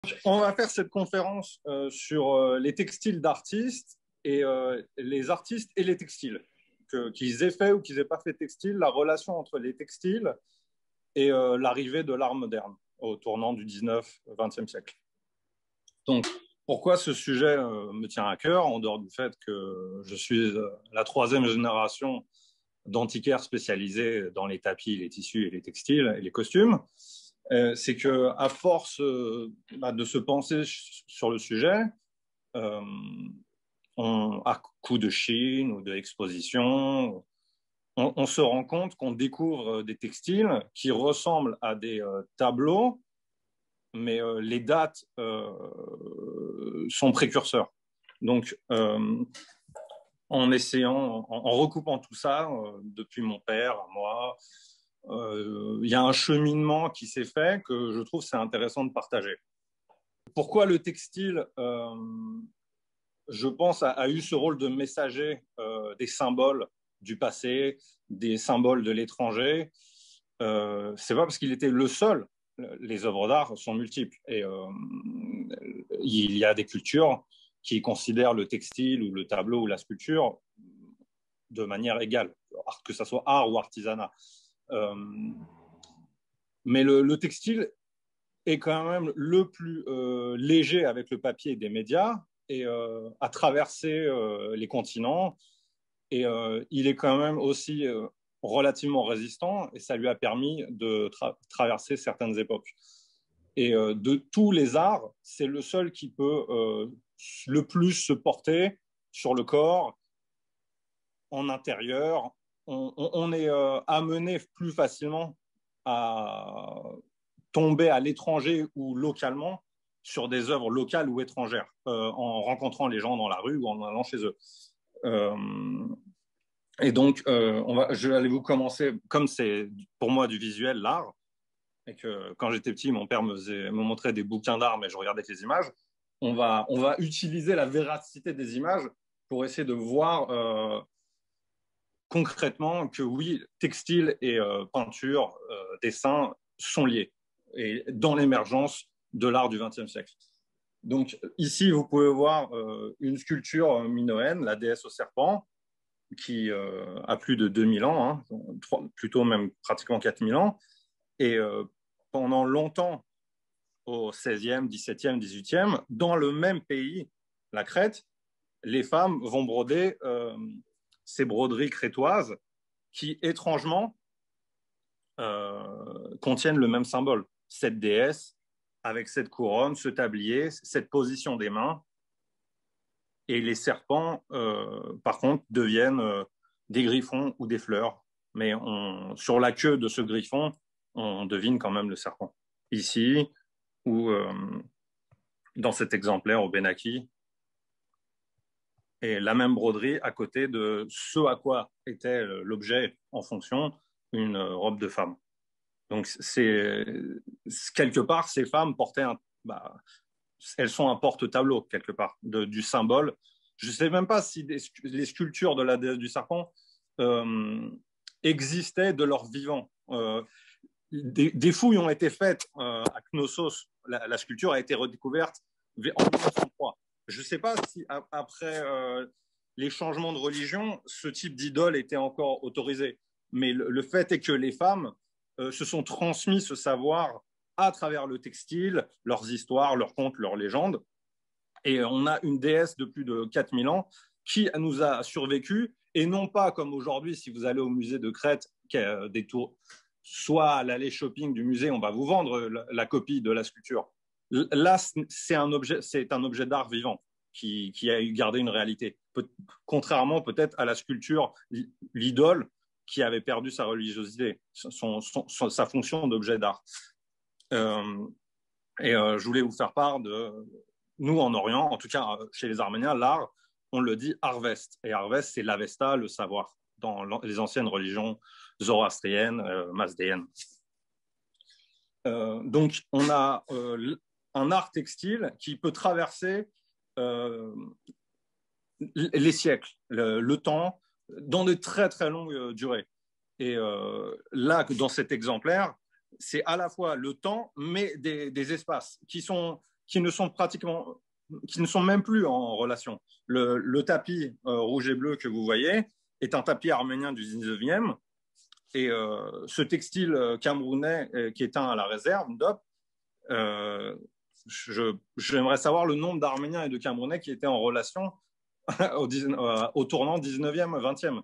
On va faire cette conférence sur les textiles d'artistes et les artistes et les textiles. Qu'ils aient fait ou qu'ils aient pas fait textile, la relation entre les textiles et l'arrivée de l'art moderne au tournant du 19-20e siècle. Donc, pourquoi ce sujet me tient à cœur, en dehors du fait que je suis la troisième génération d'antiquaires spécialisés dans les tapis, les tissus et les textiles et les costumes, c'est que à force de se penser sur le sujet, euh, à coup de Chine ou d'exposition, on se rend compte qu'on découvre des textiles qui ressemblent à des tableaux, mais les dates sont précurseurs. Donc, en essayant, en recoupant tout ça, depuis mon père, moi, il y a un cheminement qui s'est fait que je trouve c'est intéressant de partager. Pourquoi le textile, je pense, a eu ce rôle de messager des symboles du passé, des symboles de l'étranger. C'est pas parce qu'il était le seul. Les œuvres d'art sont multiples et il y a des cultures qui considèrent le textile ou le tableau ou la sculpture de manière égale, que ce soit art ou artisanat. Mais le textile est quand même le plus léger avec le papier des médias et a traversé les continents. Et il est quand même aussi relativement résistant et ça lui a permis de traverser certaines époques. Et de tous les arts, c'est le seul qui peut le plus se porter sur le corps, en intérieur. On est amené plus facilement à tomber à l'étranger ou localement sur des œuvres locales ou étrangères, en rencontrant les gens dans la rue ou en allant chez eux. Et donc, je vais aller vous commencer, comme c'est pour moi du visuel, l'art, et que quand j'étais petit, mon père me montrait des bouquins d'art, mais je regardais que les images. On va utiliser la véracité des images pour essayer de voir concrètement que oui, textile et peinture, dessin sont liés et dans l'émergence de l'art du XXe siècle. Donc ici, vous pouvez voir une sculpture minoenne, la déesse au serpent, qui a plus de 2000 ans, hein, plutôt même pratiquement 4000 ans. Et pendant longtemps, au 16e, 17e, 18e, dans le même pays, la Crète, les femmes vont broder ces broderies crétoises qui, étrangement, contiennent le même symbole. Cette déesse avec cette couronne, ce tablier, cette position des mains. Et les serpents, par contre, deviennent des griffons ou des fleurs. Mais sur la queue de ce griffon, on devine quand même le serpent. Ici, ou dans cet exemplaire au Benaki, et la même broderie à côté de ce à quoi était l'objet en fonction, une robe de femme. Donc, quelque part, ces femmes portaient elles sont un porte-tableau, quelque part, du symbole. Je ne sais même pas si les sculptures de la déesse du serpent existaient de leur vivant. Des fouilles ont été faites à Knossos. La sculpture a été redécouverte en 1903. Je ne sais pas si après les changements de religion, ce type d'idole était encore autorisé. Mais le fait est que les femmes se sont transmis ce savoir à travers le textile, leurs histoires, leurs contes, leurs légendes. Et on a une déesse de plus de 4000 ans qui nous a survécu, et non pas comme aujourd'hui, si vous allez au musée de Crète, des tours, soit à l'allée shopping du musée, on va vous vendre la copie de la sculpture. Là, c'est un objet d'art vivant qui a gardé une réalité. Contrairement peut-être à la sculpture, l'idole, qui avait perdu sa religiosité, sa fonction d'objet d'art. Je voulais vous faire part de, nous en Orient, en tout cas chez les Arméniens, l'art, on le dit harvest. Et harvest, c'est l'avesta, le savoir, dans les anciennes religions zoroastriennes, mazdéennes. Donc, on a un art textile qui peut traverser les siècles, le temps, dans de très très longues durées. Et là, dans cet exemplaire, c'est à la fois le temps, mais des espaces qui qui ne sont même plus en relation. Le tapis rouge et bleu que vous voyez est un tapis arménien du 19e. Et ce textile camerounais qui est un à la réserve, DOP, j'aimerais savoir le nombre d'Arméniens et de Camerounais qui étaient en relation au tournant 19e, 20e.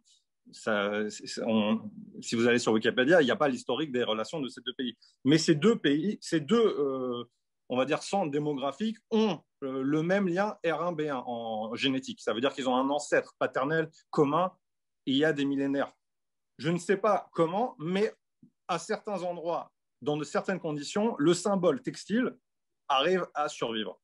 Si vous allez sur Wikipédia, il n'y a pas l'historique des relations de ces deux pays. Mais ces deux pays, on va dire, centres démographiques ont le même lien R1B1 en génétique. Ça veut dire qu'ils ont un ancêtre paternel commun il y a des millénaires. Je ne sais pas comment, mais à certains endroits, dans de certaines conditions, le symbole textile arrive à survivre.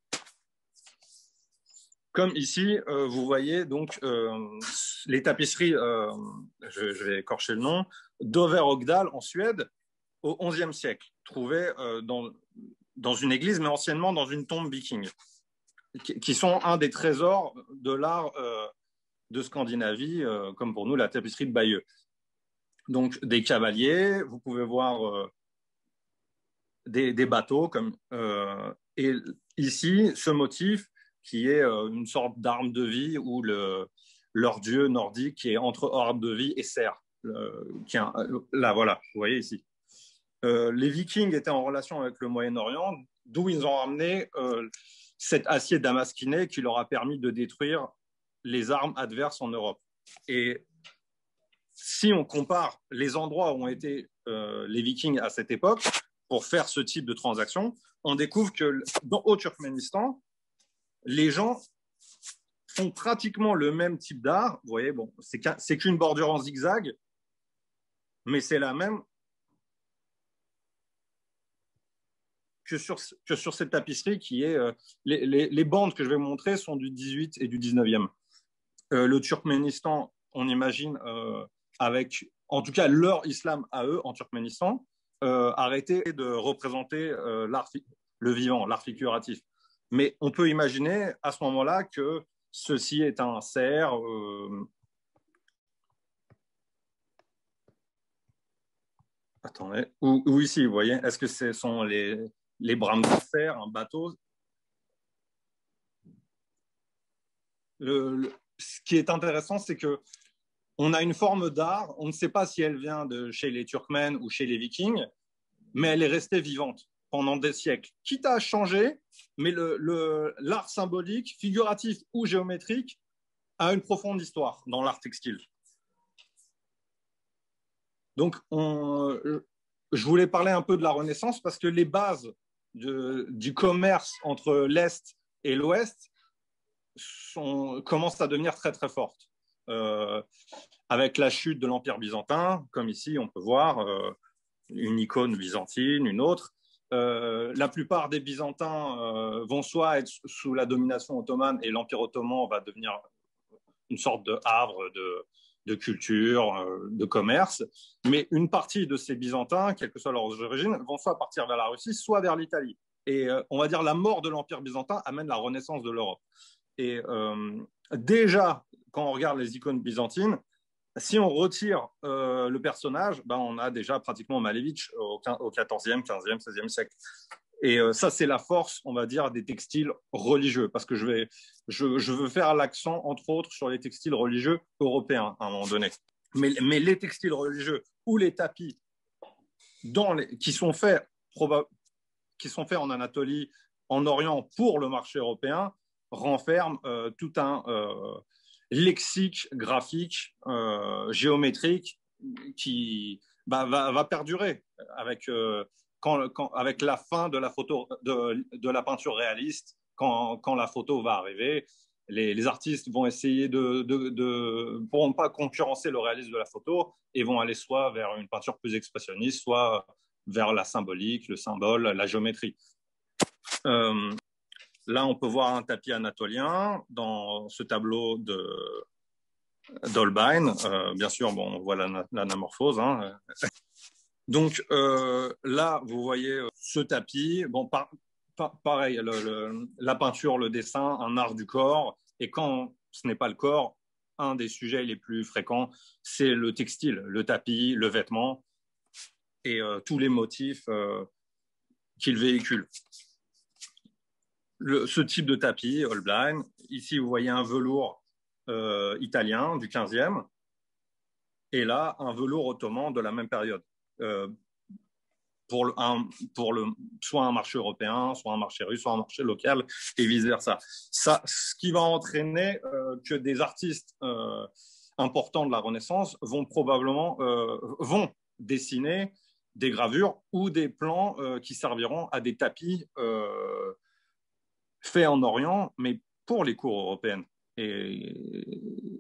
Comme ici, vous voyez donc les tapisseries, je vais écorcher le nom, d'Over-Ogdal en Suède au XIe siècle, trouvées dans une église, mais anciennement dans une tombe viking, qui sont un des trésors de l'art de Scandinavie, comme pour nous la tapisserie de Bayeux. Donc des cavaliers, vous pouvez voir des bateaux, et ici, ce motif qui est une sorte d'arme de vie ou leur dieu nordique qui est entre arme de vie et cerf. Là, voilà, vous voyez ici. Les Vikings étaient en relation avec le Moyen-Orient, d'où ils ont ramené cet acier damasquiné qui leur a permis de détruire les armes adverses en Europe. Et si on compare les endroits où ont été les Vikings à cette époque pour faire ce type de transaction, on découvre que au Turkménistan, les gens font pratiquement le même type d'art. Vous voyez, bon, c'est qu'une bordure en zigzag, mais c'est la même que sur cette tapisserie qui est... les bandes que je vais vous montrer sont du 18 et du 19e. Le Turkménistan, on imagine, avec, en tout cas, leur islam à eux, en Turkménistan, arrêter de représenter le vivant, l'art figuratif. Mais on peut imaginer à ce moment-là que ceci est un cerf. Attendez, ou ici, vous voyez, est-ce que ce sont les brames de cerf, un bateau? Ce qui est intéressant, c'est que on a une forme d'art, on ne sait pas si elle vient de chez les Turkmènes ou chez les Vikings, mais elle est restée vivante pendant des siècles. Quitte à changer, mais l'art symbolique, figuratif ou géométrique, a une profonde histoire dans l'art textile. Donc, je voulais parler un peu de la Renaissance parce que les bases du commerce entre l'Est et l'Ouest commencent à devenir très, très fortes. Avec la chute de l'Empire byzantin, comme ici, on peut voir une icône byzantine, une autre. La plupart des Byzantins vont soit être sous la domination ottomane et l'Empire ottoman va devenir une sorte de havre de culture, de commerce. Mais une partie de ces Byzantins, quelles que soient leurs origines, vont soit partir vers la Russie, soit vers l'Italie. Et on va dire la mort de l'Empire byzantin amène la renaissance de l'Europe. Et déjà, quand on regarde les icônes byzantines, si on retire le personnage, ben on a déjà pratiquement Malevich au 14e, 15e, 16e siècle. Et ça, c'est la force, on va dire, des textiles religieux, parce que je veux faire l'accent, entre autres, sur les textiles religieux européens à un moment donné. Mais les textiles religieux ou les tapis qui sont faits en Anatolie, en Orient, pour le marché européen, renferment tout un lexique graphique, géométrique, qui va perdurer avec... avec la fin de la photo, de la peinture réaliste, quand la photo va arriver, les artistes vont essayer pourront pas concurrencer le réalisme de la photo et vont aller soit vers une peinture plus expressionniste, soit vers la symbolique, le symbole, la géométrie. Là, on peut voir un tapis anatolien dans ce tableau d'Holbein. Bien sûr, bon, on voit l'anamorphose. Hein. Donc là, vous voyez ce tapis. Bon, pareil, la peinture, le dessin, un art du corps. Et quand ce n'est pas le corps, un des sujets les plus fréquents, c'est le textile, le tapis, le vêtement et tous les motifs qu'il véhicule. ce type de tapis, Holbein. Ici, vous voyez un velours italien du 15e, et là, un velours ottoman de la même période. Soit un marché européen, soit un marché russe, soit un marché local, et vice-versa. Ce qui va entraîner que des artistes importants de la Renaissance vont probablement vont dessiner des gravures ou des plans qui serviront à des tapis faits en Orient, mais pour les cours européennes. Et,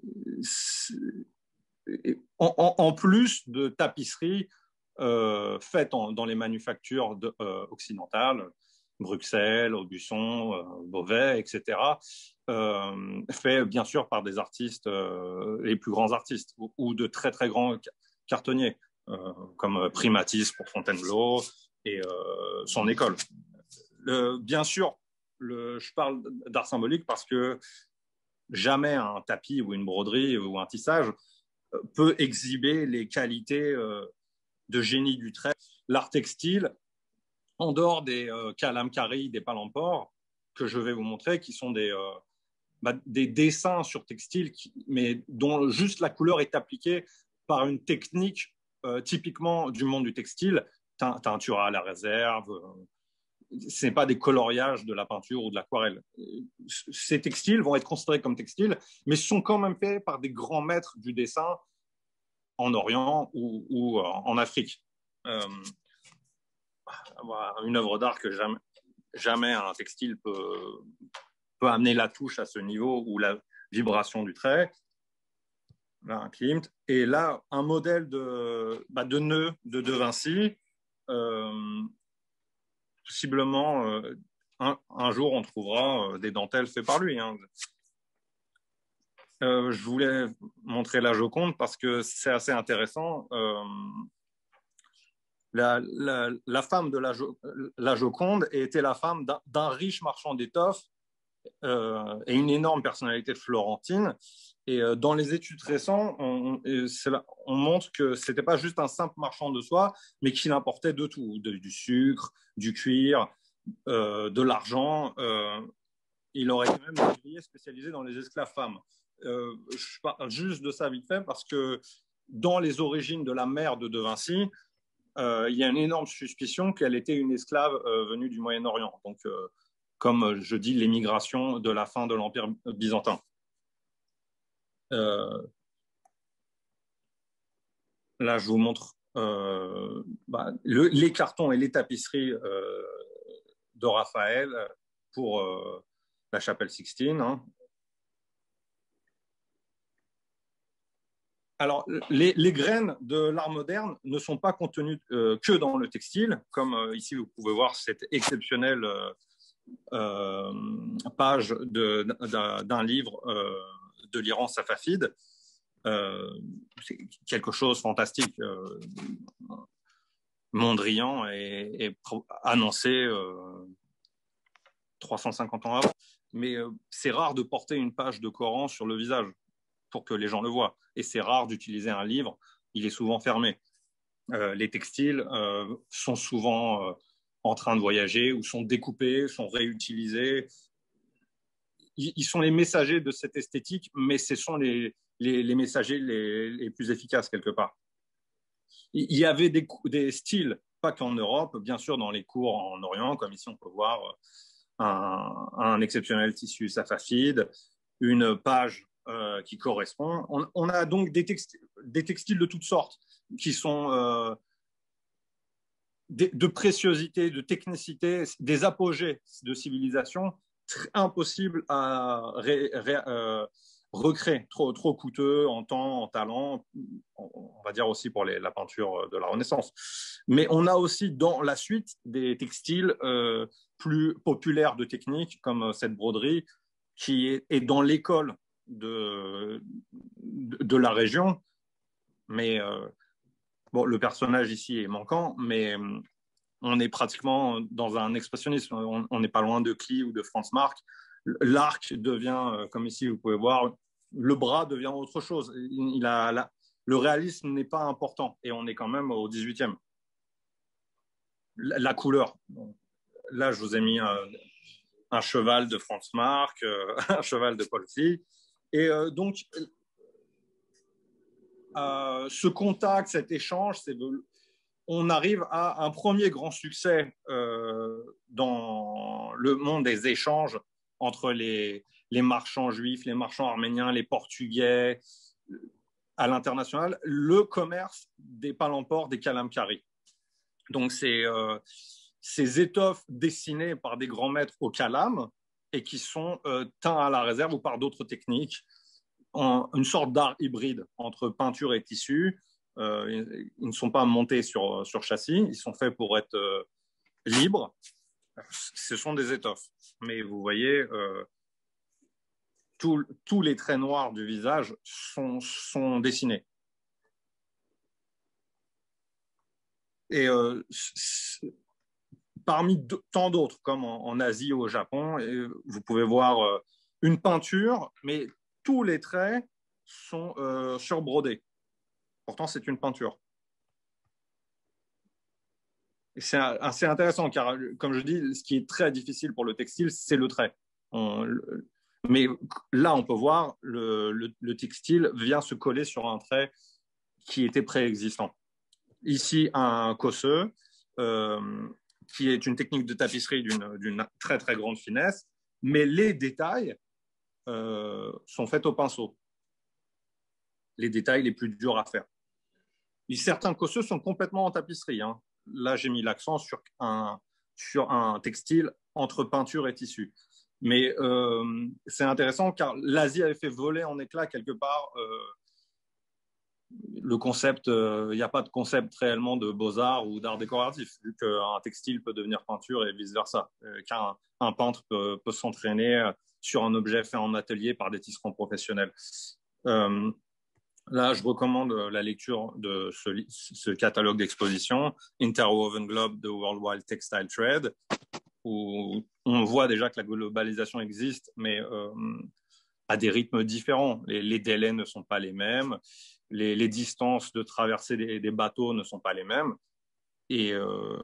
en plus de tapisseries faites dans les manufactures occidentales, Bruxelles, Aubusson, Beauvais, etc., fait bien sûr par des artistes, les plus grands artistes, ou de très très grands cartonniers, comme Primatis pour Fontainebleau et son école. Bien sûr, je parle d'art symbolique parce que jamais un tapis ou une broderie ou un tissage peut exhiber les qualités de génie du trait. L'art textile, en dehors des calamcaries, des palampores, que je vais vous montrer, qui sont des dessins sur textile, mais dont juste la couleur est appliquée par une technique typiquement du monde du textile, teinture à la réserve. Ce n'est pas des coloriages de la peinture ou de l'aquarelle. Ces textiles vont être considérés comme textiles, mais sont quand même faits par des grands maîtres du dessin en Orient ou en Afrique. Une œuvre d'art que jamais un textile peut amener la touche à ce niveau ou la vibration du trait. Là, un Klimt. Et là, un modèle de nœud de De Vinci. Possiblement, un jour, on trouvera des dentelles faites par lui. Hein. Je voulais montrer la Joconde parce que c'est assez intéressant. La femme de la Joconde était la femme d'un riche marchand d'étoffes et une énorme personnalité florentine. Et dans les études récentes, on montre que ce n'était pas juste un simple marchand de soie, mais qu'il importait de tout, du sucre, du cuir, de l'argent. Il aurait quand même des ouvriers spécialisés dans les esclaves femmes. Je parle juste de ça vite fait parce que dans les origines de la mère de Vinci, il y a une énorme suspicion qu'elle était une esclave venue du Moyen-Orient. Donc, comme je dis, l'émigration de la fin de l'Empire byzantin. Là, je vous montre les cartons et les tapisseries de Raphaël pour la chapelle Sixtine. Hein. Alors, les graines de l'art moderne ne sont pas contenues que dans le textile, comme ici vous pouvez voir cette exceptionnelle page d'un livre de l'Iran Safavide. C'est quelque chose de fantastique. Mondrian est annoncé 350 ans avant. Mais c'est rare de porter une page de Coran sur le visage pour que les gens le voient. Et c'est rare d'utiliser un livre, il est souvent fermé. Les textiles sont souvent en train de voyager ou sont découpés, sont réutilisés. Ils sont les messagers de cette esthétique, mais ce sont les messagers les plus efficaces quelque part. Il y avait des styles, pas qu'en Europe, bien sûr dans les cours en Orient, comme ici on peut voir un exceptionnel tissu safavide, une page qui correspond. On a donc des textiles de toutes sortes qui sont de préciosité, de technicité, des apogées de civilisation impossibles à recréer, trop coûteux en temps, en talent, on va dire aussi pour la peinture de la Renaissance. Mais on a aussi dans la suite des textiles plus populaires de technique, comme cette broderie, qui est dans l'école de la région. Mais bon, le personnage ici est manquant, mais on est pratiquement dans un expressionnisme. On n'est pas loin de Klee ou de Franz Marc. L'arc devient, comme ici vous pouvez voir, le bras devient autre chose. Le réalisme n'est pas important et on est quand même au 18e. La couleur. Là, je vous ai mis un cheval de Franz Marc, un cheval de Paul Klee. Et donc, ce contact, cet échange, on arrive à un premier grand succès dans le monde des échanges entre les marchands juifs, les marchands arméniens, les Portugais, à l'international, le commerce des palamports, des kalamkari. Donc, ces étoffes dessinées par des grands maîtres au kalam et qui sont teints à la réserve ou par d'autres techniques, une sorte d'art hybride entre peinture et tissu. Ils ne sont pas montés sur châssis, ils sont faits pour être libres. Ce sont des étoffes. Mais vous voyez, tous les traits noirs du visage sont dessinés. Et parmi tant d'autres, comme en Asie ou au Japon, vous pouvez voir une peinture, mais tous les traits sont surbrodés. Pourtant, c'est une peinture. Et c'est assez intéressant, car, comme je dis, ce qui est très difficile pour le textile, c'est le trait. Mais là, on peut voir le textile vient se coller sur un trait qui était préexistant. Ici, un cosseux, qui est une technique de tapisserie d'une très, très grande finesse, mais les détails sont faits au pinceau. Les détails les plus durs à faire. Et certains cosseux sont complètement en tapisserie. Hein. Là, j'ai mis l'accent sur un textile entre peinture et tissu. Mais c'est intéressant car l'Asie avait fait voler en éclats quelque part le concept. Il n'y a pas de concept réellement de beaux-arts ou d'art décoratif, vu qu'un textile peut devenir peinture et vice-versa. Qu'un peintre peut s'entraîner sur un objet fait en atelier par des tisserands professionnels. Là, je recommande la lecture de ce catalogue d'exposition, Interwoven Globe, The Worldwide Textile Trade, où on voit déjà que la globalisation existe, mais à des rythmes différents. Les délais ne sont pas les mêmes, les distances de traversée des bateaux ne sont pas les mêmes. Et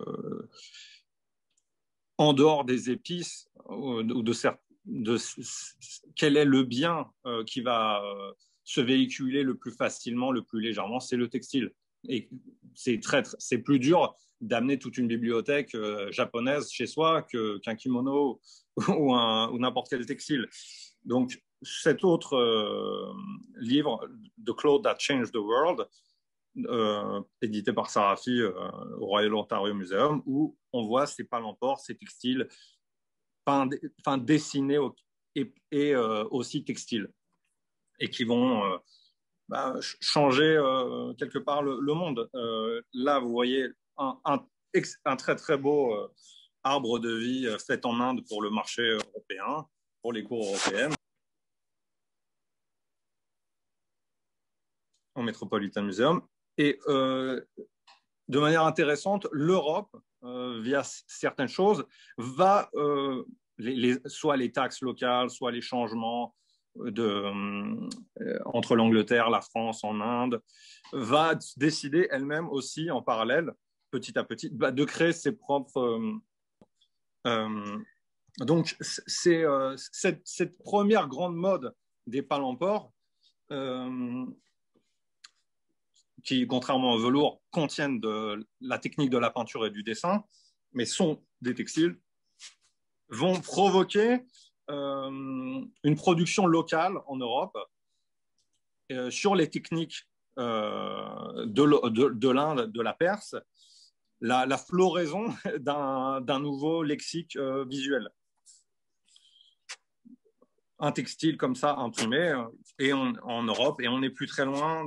en dehors des épices, ou quel est le bien qui va se véhiculer le plus facilement, le plus légèrement, c'est le textile. Et c'est plus dur d'amener toute une bibliothèque japonaise chez soi qu'un kimono ou n'importe quel textile. Donc, cet autre livre, The Clothes That Changed the World, édité par Sarafi au Royal Ontario Museum, où on voit ces palamports, ces textiles dessinés et aussi textiles, et qui vont changer quelque part le monde. Là, vous voyez un très très beau arbre de vie fait en Inde pour le marché européen, pour les cours européennes, au Metropolitan Museum. Et de manière intéressante, l'Europe, via certaines choses, va soit les taxes locales, soit les changements entre l'Angleterre, la France, en Inde, va décider elle-même aussi en parallèle, petit à petit, de créer ses propres... donc, c'est cette première grande mode des palamports qui, contrairement au velours, contiennent de la technique de la peinture et du dessin, mais sont des textiles, vont provoquer une production locale en Europe sur les techniques de l'Inde, de la Perse, la floraison d'un nouveau lexique visuel. Un textile comme ça imprimé en Europe, et on n'est plus très loin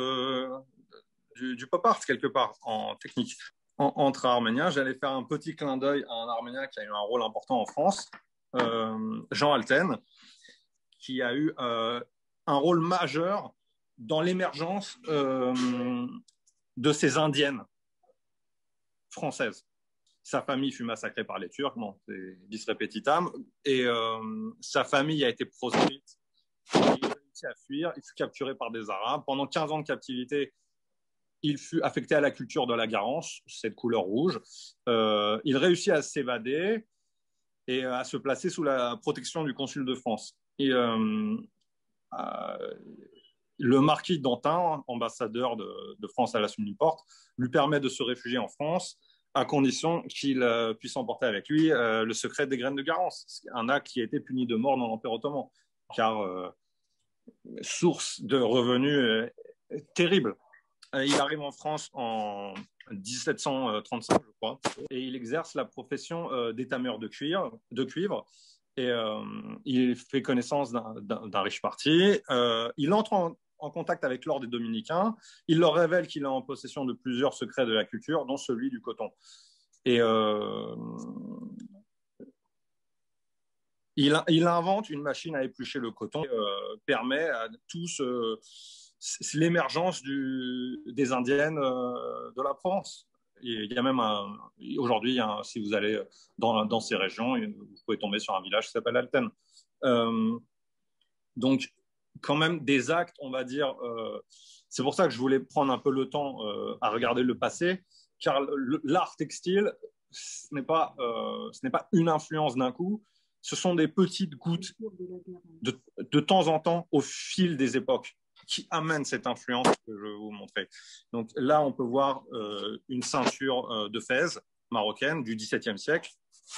du pop art quelque part en technique. Entre Arméniens, j'allais faire un petit clin d'œil à un Arménien qui a eu un rôle important en France, Jean Alten, qui a eu un rôle majeur dans l'émergence de ces indiennes françaises. Sa famille fut massacrée par les Turcs, bon, c'est vis repetitam, et sa famille a été proscrite. Il a réussi à fuir, il fut capturé par des Arabes. Pendant 15 ans de captivité, il fut affecté à la culture de la Garance, cette couleur rouge. Il réussit à s'évader. et à se placer sous la protection du consul de France. Et le marquis d'Antin, ambassadeur de France à la Suisse Porte, lui permet de se réfugier en France à condition qu'il puisse emporter avec lui le secret des graines de Garance, un acte qui a été puni de mort dans l'Empire ottoman, car source de revenus terrible. Il arrive en France en 1735, je crois, et il exerce la profession d'étameur de cuivre, et il fait connaissance d'un riche parti. Il entre en contact avec l'ordre des Dominicains. Il leur révèle qu'il est en possession de plusieurs secrets de la culture, dont celui du coton. Et il invente une machine à éplucher le coton qui permet à tous l'émergence des Indiennes de la Provence. Il y a même aujourd'hui, si vous allez dans ces régions, vous pouvez tomber sur un village qui s'appelle Alten. Donc, quand même des actes, on va dire. C'est pour ça que je voulais prendre un peu le temps à regarder le passé, car l'art textile, ce n'est pas une influence d'un coup. Ce sont des petites gouttes de temps en temps au fil des époques qui amènent cette influence que je vais vous montrer. Donc là, on peut voir une ceinture de Fès marocaine du XVIIe siècle,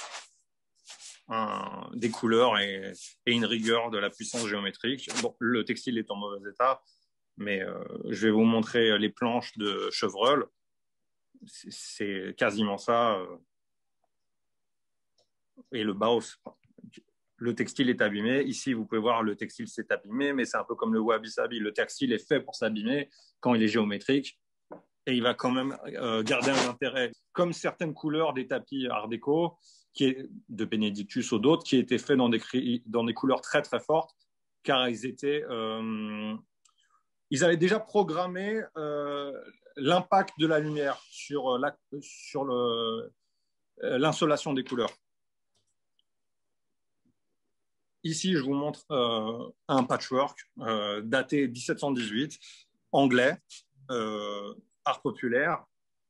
des couleurs et une rigueur de la puissance géométrique. Bon, le textile est en mauvais état, mais je vais vous montrer les planches de Chevreul. C'est quasiment ça. Et le Baos. Le textile est abîmé. Ici, vous pouvez voir, le textile s'est abîmé, mais c'est un peu comme le wabi-sabi. Le textile est fait pour s'abîmer quand il est géométrique et il va quand même garder un intérêt. Comme certaines couleurs des tapis art déco, de Benedictus ou d'autres, qui étaient faits dans des couleurs très très fortes, car ils avaient déjà programmé l'impact de la lumière sur l'insolation des couleurs. Ici, je vous montre un patchwork daté 1718, anglais, art populaire.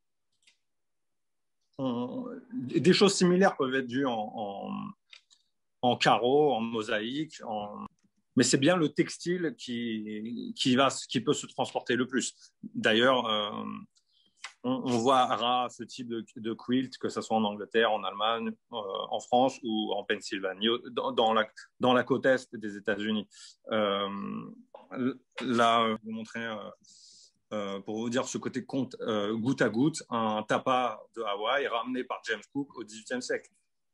Des choses similaires peuvent être vues en carreaux, en mosaïque, mais c'est bien le textile qui peut se transporter le plus. D'ailleurs, on voit rare ce type de quilt, que ce soit en Angleterre, en Allemagne, en France ou en Pennsylvanie, dans la côte est des États-Unis. Là, je vais vous montrer, pour vous dire ce côté goutte à goutte, un tapa de Hawaï ramené par James Cook au XVIIIe siècle.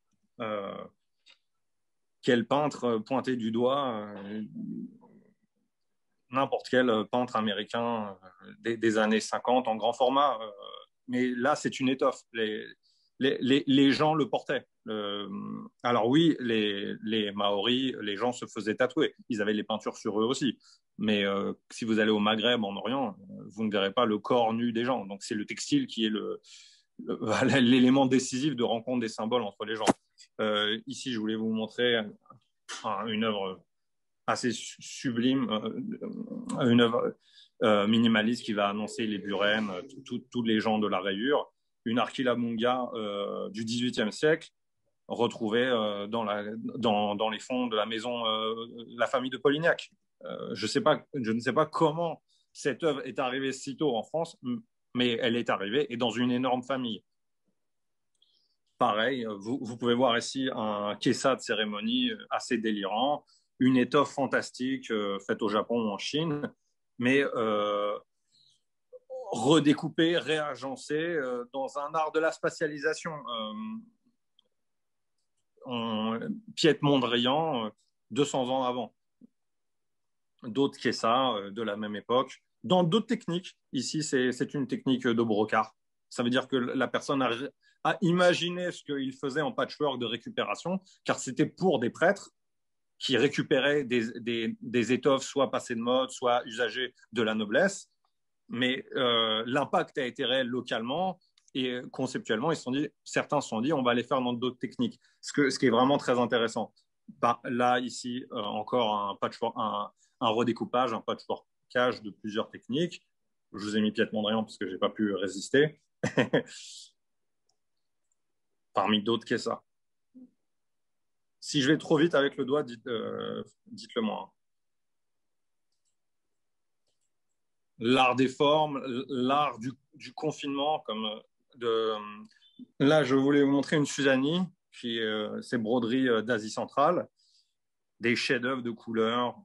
Quel peintre pointé du doigt n'importe quel peintre américain des années 50 en grand format. Mais là, c'est une étoffe. Les gens le portaient. Alors oui, les Maoris, les gens se faisaient tatouer. Ils avaient les peintures sur eux aussi. Mais si vous allez au Maghreb, en Orient, vous ne verrez pas le corps nu des gens. Donc c'est le textile qui est l'élément décisif de rencontre des symboles entre les gens. Ici, je voulais vous montrer une œuvre assez sublime, une œuvre minimaliste qui va annoncer les Buren, tous les gens de la rayure, une Arkila Munga du XVIIIe siècle, retrouvée dans les fonds de la maison, la famille de Polignac. Je ne sais pas comment cette œuvre est arrivée si tôt en France, mais elle est arrivée et dans une énorme famille. Pareil, vous pouvez voir ici un kessa de cérémonie assez délirant, une étoffe fantastique faite au Japon ou en Chine, mais redécoupée, réagencée dans un art de la spatialisation. Piet Mondrian, 200 ans avant. D'autres kessa de la même époque. Dans d'autres techniques, ici c'est une technique de brocart. Ça veut dire que la personne a imaginé ce qu'il faisait en patchwork de récupération, car c'était pour des prêtres qui récupéraient des étoffes soit passées de mode, soit usagées de la noblesse. Mais l'impact a été réel localement et conceptuellement, certains se sont dit, on va les faire dans d'autres techniques. Ce qui est vraiment très intéressant. Là, ici, encore un redécoupage, un patchworkage de plusieurs techniques. Je vous ai mis Piet Mondrian parce que je n'ai pas pu résister. Parmi d'autres qu'est ça. Si je vais trop vite avec le doigt, dites-le moi. L'art des formes, l'art du confinement, comme de... Là, je voulais vous montrer une Suzani, qui ces broderies d'Asie centrale, des chefs-d'œuvre de couleurs,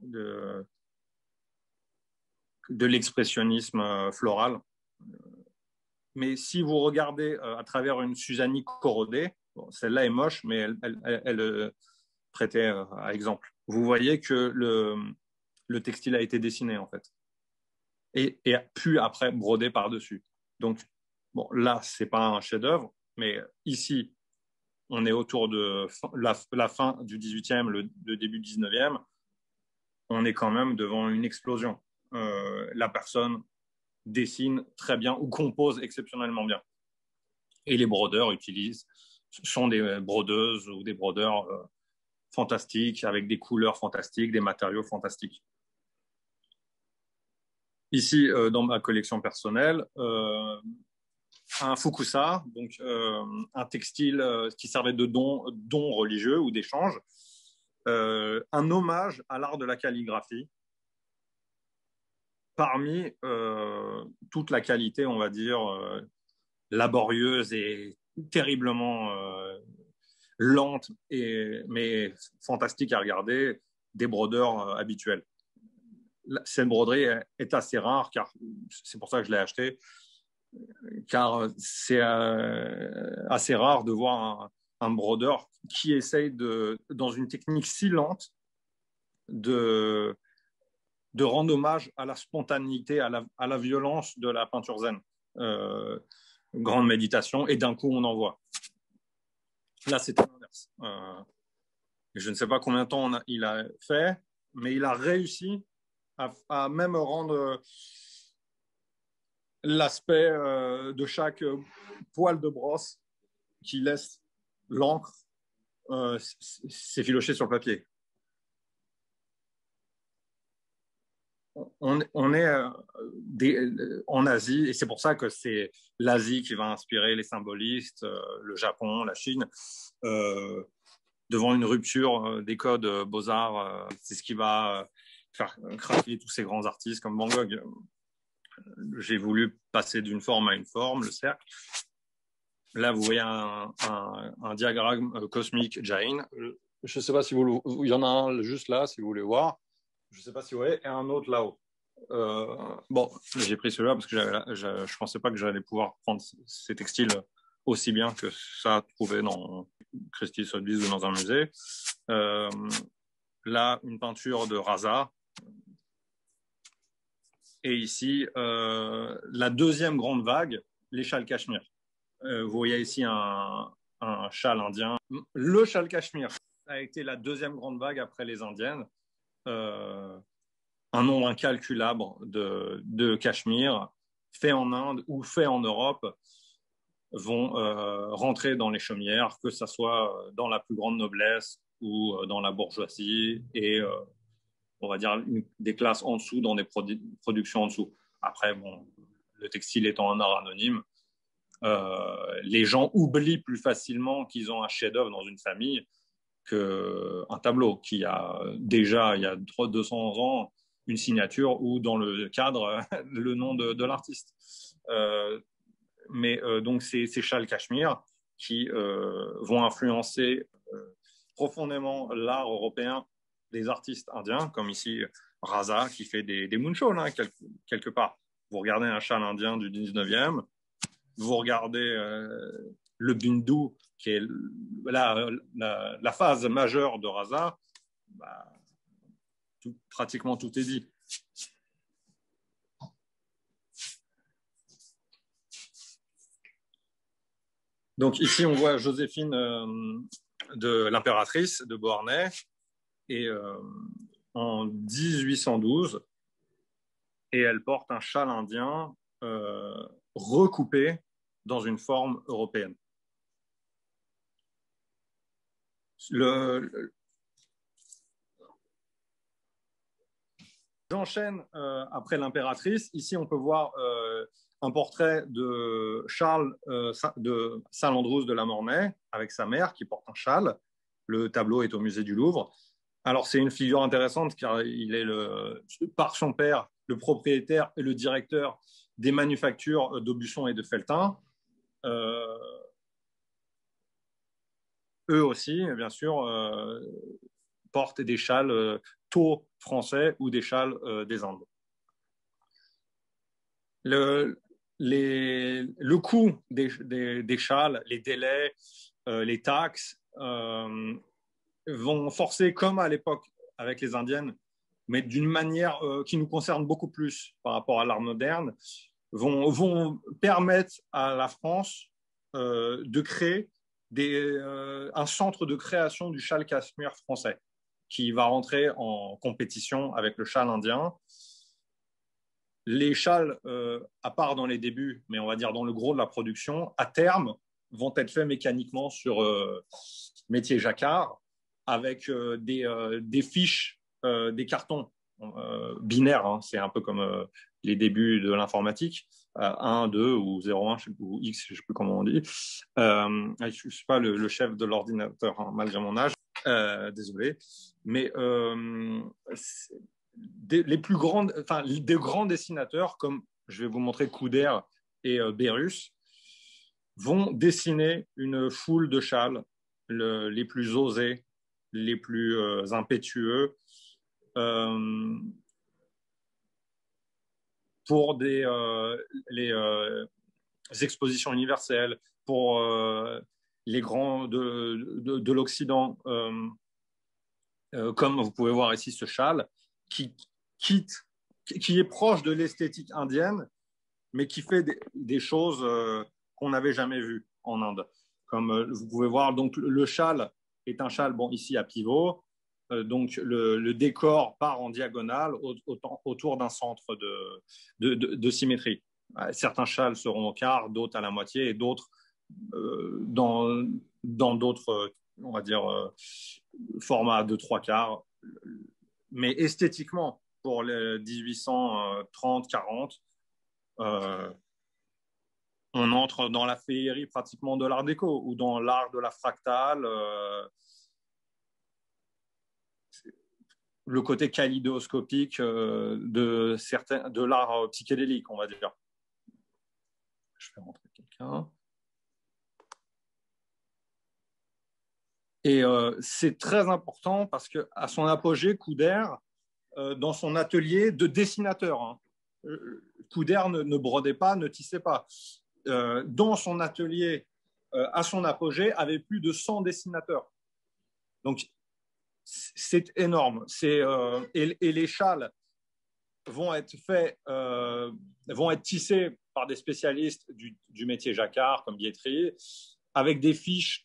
de l'expressionnisme floral. Mais si vous regardez à travers une Suzani corrodée, bon, celle-là est moche, mais elle prêtait à exemple. Vous voyez que le textile a été dessiné, en fait. Et puis après brodé par-dessus. Donc, bon, là, c'est pas un chef-d'œuvre, mais ici, on est autour de la fin du 18e, le début du 19e. On est quand même devant une explosion. La personne dessine très bien ou compose exceptionnellement bien. Et les brodeurs sont des brodeuses ou des brodeurs fantastiques, avec des couleurs fantastiques, des matériaux fantastiques. Ici, dans ma collection personnelle, un fukusa, donc un textile qui servait de don religieux ou d'échange, un hommage à l'art de la calligraphie, parmi toute la qualité, on va dire, laborieuse et terriblement lente, mais fantastique à regarder, des brodeurs habituels. Cette broderie est assez rare, car c'est pour ça que je l'ai achetée, car c'est assez rare de voir un brodeur qui essaye, dans une technique si lente, de rendre hommage à la spontanéité, à la violence de la peinture zen. Grande méditation, et d'un coup, on en voit. Là, c'était l'inverse. Je ne sais pas combien de temps il a fait, mais il a réussi à même rendre l'aspect de chaque poil de brosse qui laisse l'encre s'effilocher sur le papier. On est en Asie, et c'est pour ça que c'est l'Asie qui va inspirer les symbolistes, le Japon, la Chine, devant une rupture des codes beaux-arts. C'est ce qui va faire craquer tous ces grands artistes comme Van Gogh. J'ai voulu passer d'une forme à une forme, le cercle. Là, vous voyez un diagramme cosmique Jain. Je ne sais pas si il y en a un juste là, si vous voulez voir. Je ne sais pas si vous voyez, et un autre là-haut. Bon, j'ai pris celui-là parce que je ne pensais pas que j'allais pouvoir prendre ces textiles aussi bien que ça trouvé dans Christie Sotheby's ou dans un musée. Là, une peinture de Rasa. Et ici, la deuxième grande vague, les châles cachemire. Vous voyez ici un châle indien. Le châle cachemire a été la deuxième grande vague après les indiennes. Un nombre incalculable de cachemire faits en Inde ou faits en Europe vont rentrer dans les chaumières, que ce soit dans la plus grande noblesse ou dans la bourgeoisie, et on va dire des classes en dessous, dans des productions en dessous. Après, bon, le textile étant un art anonyme, les gens oublient plus facilement qu'ils ont un chef-d'œuvre dans une famille qu'un tableau qui a déjà, il y a 200 ans, une signature ou dans le cadre, le nom de l'artiste. Mais donc, ces châles cachemire qui vont influencer profondément l'art européen des artistes indiens, comme ici Raza qui fait des moonshawls, hein, quelque part. Vous regardez un châle indien du 19e, vous regardez le bindu, qui est la phase majeure de Raza, bah, pratiquement tout est dit. Donc ici, on voit Joséphine de l'impératrice de Beauharnais, et en 1812, et elle porte un châle indien recoupé dans une forme européenne. J'enchaîne après l'impératrice. Ici, on peut voir un portrait de Charles de Saint-Landrouze de la Mornay avec sa mère qui porte un châle. Le tableau est au musée du Louvre. Alors, c'est une figure intéressante car il est, par son père, le propriétaire et le directeur des manufactures d'Aubusson et de Felletin. Eux aussi, bien sûr, portent des châles taux français ou des châles des Indes. Le coût des châles, les délais, les taxes vont forcer, comme à l'époque avec les Indiennes, mais d'une manière qui nous concerne beaucoup plus par rapport à l'art moderne, vont permettre à la France de créer un centre de création du châle cachemire français qui va rentrer en compétition avec le châle indien. Les châles, à part dans les débuts, mais on va dire dans le gros de la production, à terme, vont être faits mécaniquement sur métier jacquard avec des fiches, des cartons binaires. Hein, c'est un peu comme les débuts de l'informatique, 1, 2 ou 0, 1 ou X, je ne sais plus comment on dit. Je ne suis pas le chef de l'ordinateur, hein, malgré mon âge. Désolé. Mais des grands dessinateurs, comme je vais vous montrer Couder et Bérus, vont dessiner une foule de châles, les plus osés, les plus impétueux, pour les expositions universelles, pour les grands de l'Occident, comme vous pouvez voir ici ce châle, qui est proche de l'esthétique indienne, mais qui fait des choses qu'on n'avait jamais vues en Inde. Comme vous pouvez voir, donc le châle est un châle, bon, ici à pivot, donc le décor part en diagonale autour d'un centre de symétrie. Certains châles seront au quart, d'autres à la moitié, et d'autres dans d'autres, on va dire, formats de 3/4. Mais esthétiquement, pour les 1830-40, on entre dans la féerie pratiquement de l'art déco ou dans l'art de la fractale, le côté kaléidoscopique de l'art psychédélique, on va dire. Je vais rentrer quelqu'un. Et c'est très important parce qu'à son apogée, Couder, dans son atelier de dessinateur, hein, Couder ne brodait pas, ne tissait pas. Dans son atelier, à son apogée, avait plus de 100 dessinateurs. Donc, c'est énorme. Et les châles vont être tissés par des spécialistes du métier jacquard, comme Bietri, avec des fiches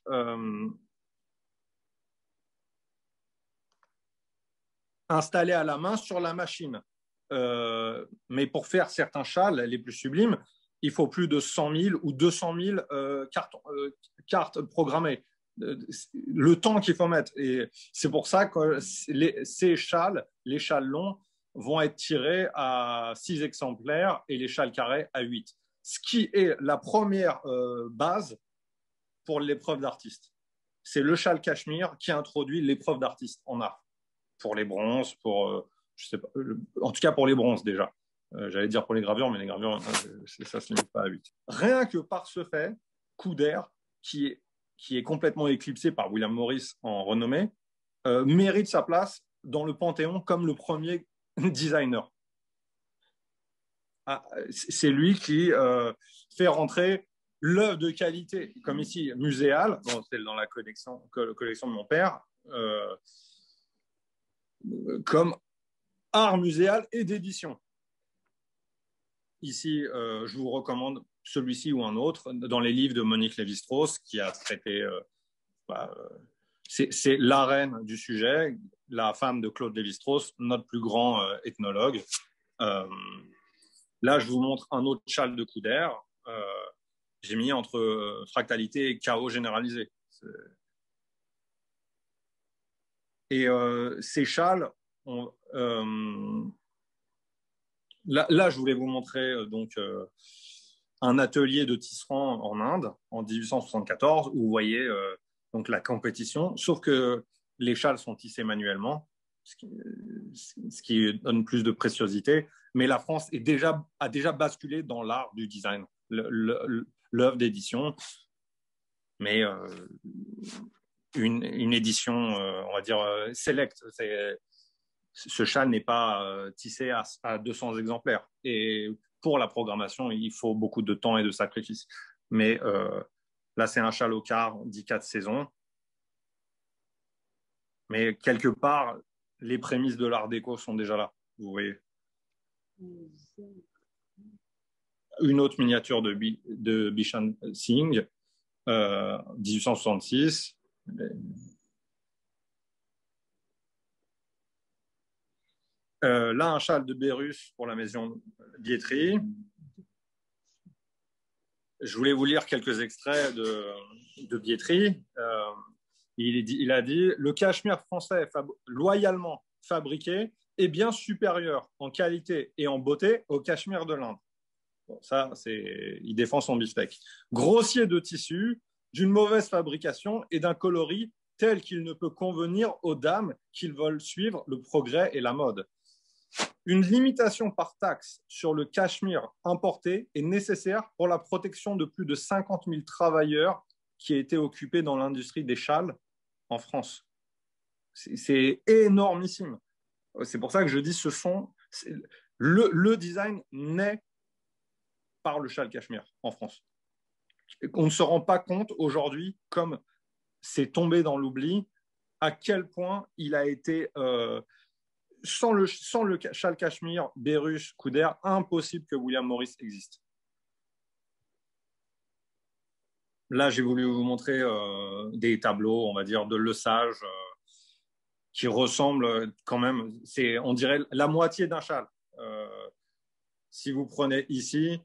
installées à la main sur la machine. Mais pour faire certains châles, les plus sublimes, il faut plus de 100 000 ou 200 000 cartes programmées. Le temps qu'il faut mettre. Et c'est pour ça que ces châles, les châles longs, vont être tirés à 6 exemplaires et les châles carrés à 8. Ce qui est la première base pour l'épreuve d'artiste. C'est le châle cachemire qui introduit l'épreuve d'artiste en art. Pour les bronzes, je sais pas, en tout cas pour les bronzes déjà. J'allais dire pour les gravures, mais les gravures, ça ne se limite pas à 8. Rien que par ce fait, Couder, qui est complètement éclipsé par William Morris en renommée, mérite sa place dans le Panthéon comme le premier designer. C'est lui qui fait rentrer l'œuvre de qualité, comme ici, muséale, c'est dans la collection de mon père, comme art muséal et d'édition. Ici, je vous recommande celui-ci ou un autre dans les livres de Monique Lévi-Strauss qui a traité, c'est la reine du sujet, la femme de Claude Lévi-Strauss, notre plus grand ethnologue. Là, je vous montre un autre châle de Couder. J'ai mis entre fractalité et chaos généralisé. Et ces châles, là, je voulais vous montrer un atelier de tisserand en Inde en 1874 où vous voyez donc la compétition, sauf que les châles sont tissés manuellement, ce qui donne plus de préciosité, mais la France a déjà basculé dans l'art du design, l'œuvre d'édition, mais une édition, on va dire, select. Ce châle n'est pas tissé à 200 exemplaires. Et pour la programmation, il faut beaucoup de temps et de sacrifices. Mais là, c'est un châle au quart, 10-4 saisons. Mais quelque part, les prémices de l'art déco sont déjà là, vous voyez. Une autre miniature de Bishan Singh, 1866. Là, un châle de Bérus pour la maison Bietri. Je voulais vous lire quelques extraits de Bietri. Il a dit « Le cachemire français loyalement fabriqué est bien supérieur en qualité et en beauté au cachemire de l'Inde. » Bon, ça, il défend son beefsteak. Grossier de tissu, d'une mauvaise fabrication et d'un coloris tel qu'il ne peut convenir aux dames qui veulent suivre le progrès et la mode. Une limitation par taxe sur le cachemire importé est nécessaire pour la protection de plus de 50 000 travailleurs qui étaient occupés dans l'industrie des châles en France. C'est énormissime. C'est pour ça que je dis le design naît par le châle cachemire en France. On ne se rend pas compte aujourd'hui, comme c'est tombé dans l'oubli, à quel point il a été sans le châle cachemire, Bérus, Couder, impossible que William Morris existe. Là, j'ai voulu vous montrer des tableaux, on va dire, de Lesage qui ressemblent quand même, on dirait la moitié d'un châle. Si vous prenez ici,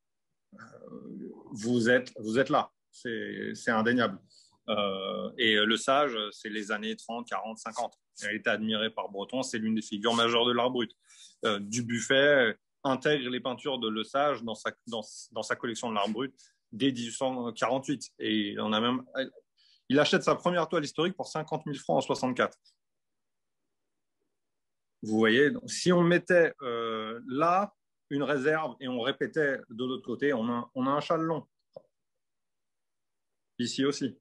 vous êtes là. C'est indéniable. Et Lesage, c'est les années 30, 40, 50. Elle a été admirée par Breton, c'est l'une des figures majeures de l'art brut. Dubuffet intègre les peintures de Lesage dans sa collection de l'art brut dès 1848. Et il achète sa première toile historique pour 50 000 francs en 64. Vous voyez, donc, si on mettait là une réserve et on répétait de l'autre côté, on a un châle long. Ici aussi.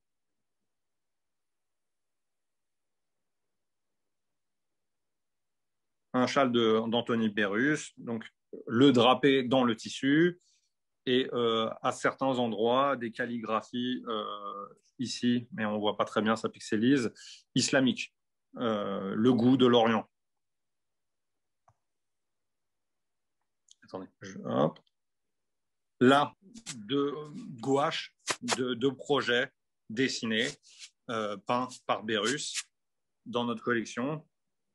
Un châle d'Anthony Bérus, donc le drapé dans le tissu et à certains endroits des calligraphies ici, mais on ne voit pas très bien, ça pixelise, islamique, le goût de l'Orient. Attendez, hop. Là, de gouache, de projets dessinés, peints par Bérus dans notre collection.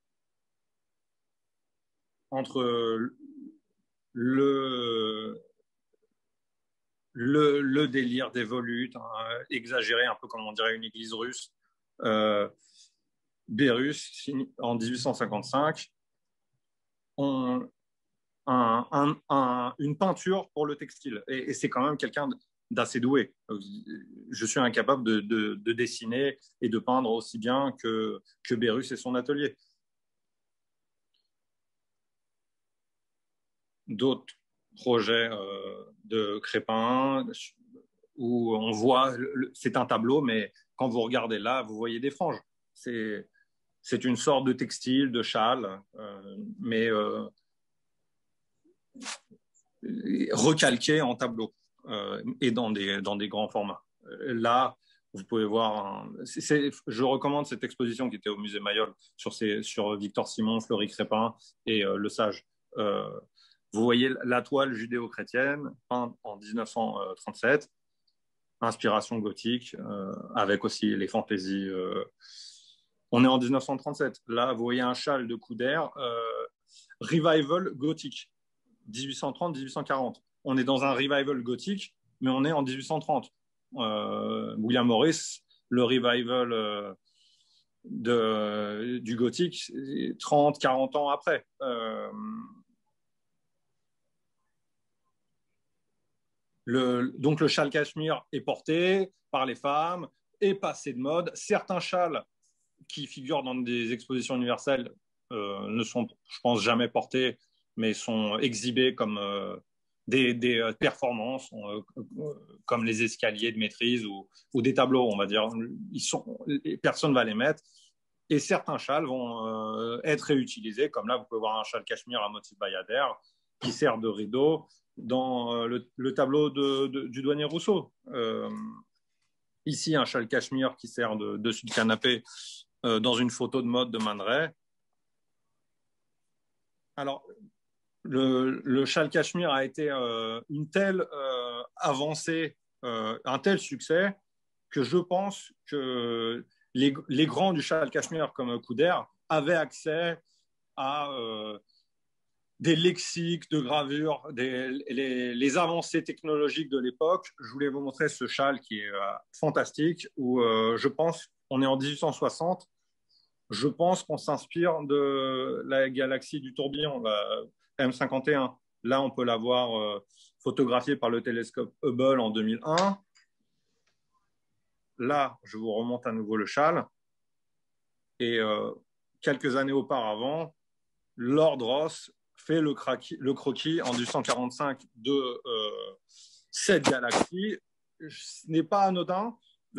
Entre le délire des volutes, exagéré, un peu comme on dirait une église russe, Bérus, en 1855, une peinture pour le textile. Et c'est quand même quelqu'un d'assez doué. Je suis incapable de dessiner et de peindre aussi bien que Bérus et son atelier. D'autres projets de Crépin où on voit, c'est un tableau, mais quand vous regardez là, vous voyez des franges. C'est une sorte de textile, de châle, mais recalqué en tableau et dans des grands formats. Là, vous pouvez voir, je recommande cette exposition qui était au musée Mayol sur Victor Simon, Fleury Crépin et Lesage. Vous voyez la toile judéo-chrétienne peinte en 1937, inspiration gothique, avec aussi les fantaisies. On est en 1937. Là, vous voyez un châle de Couder, revival gothique, 1830-1840. On est dans un revival gothique, mais on est en 1830. William Morris, le revival du gothique, 30-40 ans après. Donc le châle cachemire est porté par les femmes, est passé de mode. Certains châles qui figurent dans des expositions universelles ne sont, je pense, jamais portés, mais sont exhibés comme des performances, comme les escaliers de maîtrise ou des tableaux, on va dire. Personne ne va les mettre. Et certains châles vont être réutilisés, comme là, vous pouvez voir un châle cachemire à motif bayadère qui sert de rideau dans le tableau du douanier Rousseau. Ici, un châle cachemire qui sert dessus de canapé dans une photo de mode de Man Ray. Alors, le châle cachemire a été une telle avancée, un tel succès, que je pense que les grands du châle cachemire comme Couder avaient accès à des lexiques de gravure, les avancées technologiques de l'époque. Je voulais vous montrer ce châle qui est fantastique, où je pense, on est en 1860, je pense qu'on s'inspire de la galaxie du tourbillon, la M51. Là, on peut la voir photographiée par le télescope Hubble en 2001. Là, je vous remonte à nouveau le châle. Et quelques années auparavant, Lord Ross fait le croquis en 1845 de cette galaxie. Ce n'est pas anodin.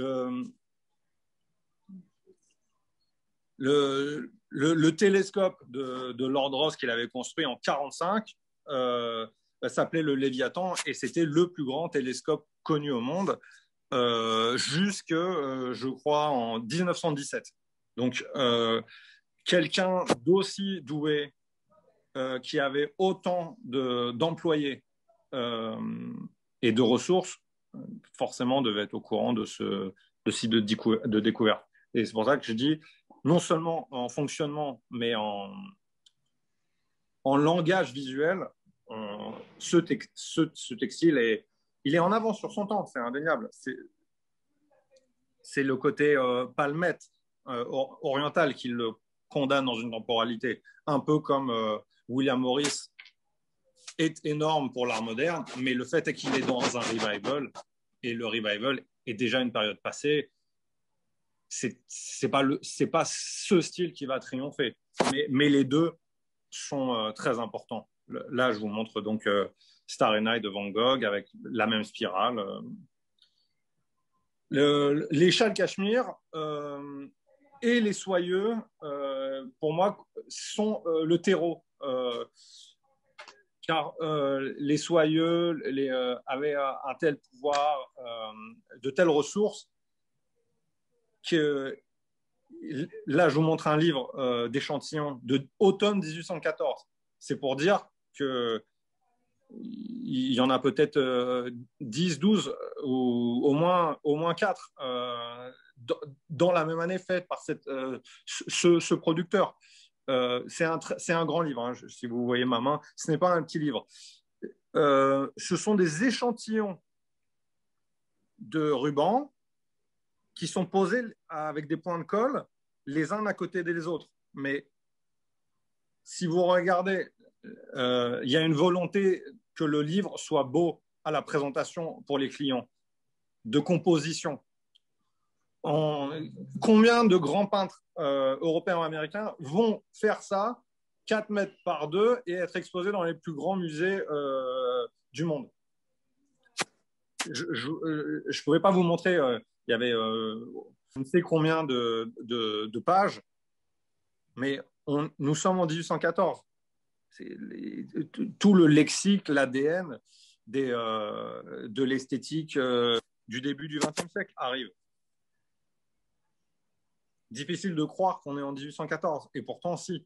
Le télescope de Lord Ross qu'il avait construit en 1945 s'appelait le Léviathan et c'était le plus grand télescope connu au monde jusque, je crois, en 1917. Donc, quelqu'un d'aussi doué, qui avait autant d'employés et de ressources, forcément devait être au courant de ce site de découverte. Et c'est pour ça que je dis, non seulement en fonctionnement, mais en langage visuel, ce textile il est en avance sur son temps, c'est indéniable. C'est le côté palmette oriental qui le condamne dans une temporalité, un peu comme William Morris est énorme pour l'art moderne, mais le fait est qu'il est dans un revival, et le revival est déjà une période passée. C'est pas ce style qui va triompher, mais les deux sont très importants. Là, je vous montre donc Starry Night de Van Gogh avec la même spirale. Les châles cachemire et les soyeux, pour moi, sont le terreau. Car les soyeux avaient un tel pouvoir, de telles ressources, que là, je vous montre un livre d'échantillons de automne 1814. C'est pour dire que il y en a peut-être 10, 12 ou au moins 4 dans la même année faite par ce producteur. C'est un grand livre, hein, si vous voyez ma main. Ce n'est pas un petit livre. Ce sont des échantillons de ruban qui sont posés avec des points de colle les uns à côté des autres. Mais si vous regardez, il y a une volonté que le livre soit beau à la présentation pour les clients, de composition. Combien de grands peintres européens ou américains vont faire ça 4 mètres par 2 et être exposés dans les plus grands musées du monde? Je ne pouvais pas vous montrer, il y avait je ne sais combien de pages, mais nous sommes en 1814. Tout le lexique, l'ADN de l'esthétique du début du XXe siècle arrive. Difficile de croire qu'on est en 1814, et pourtant, si.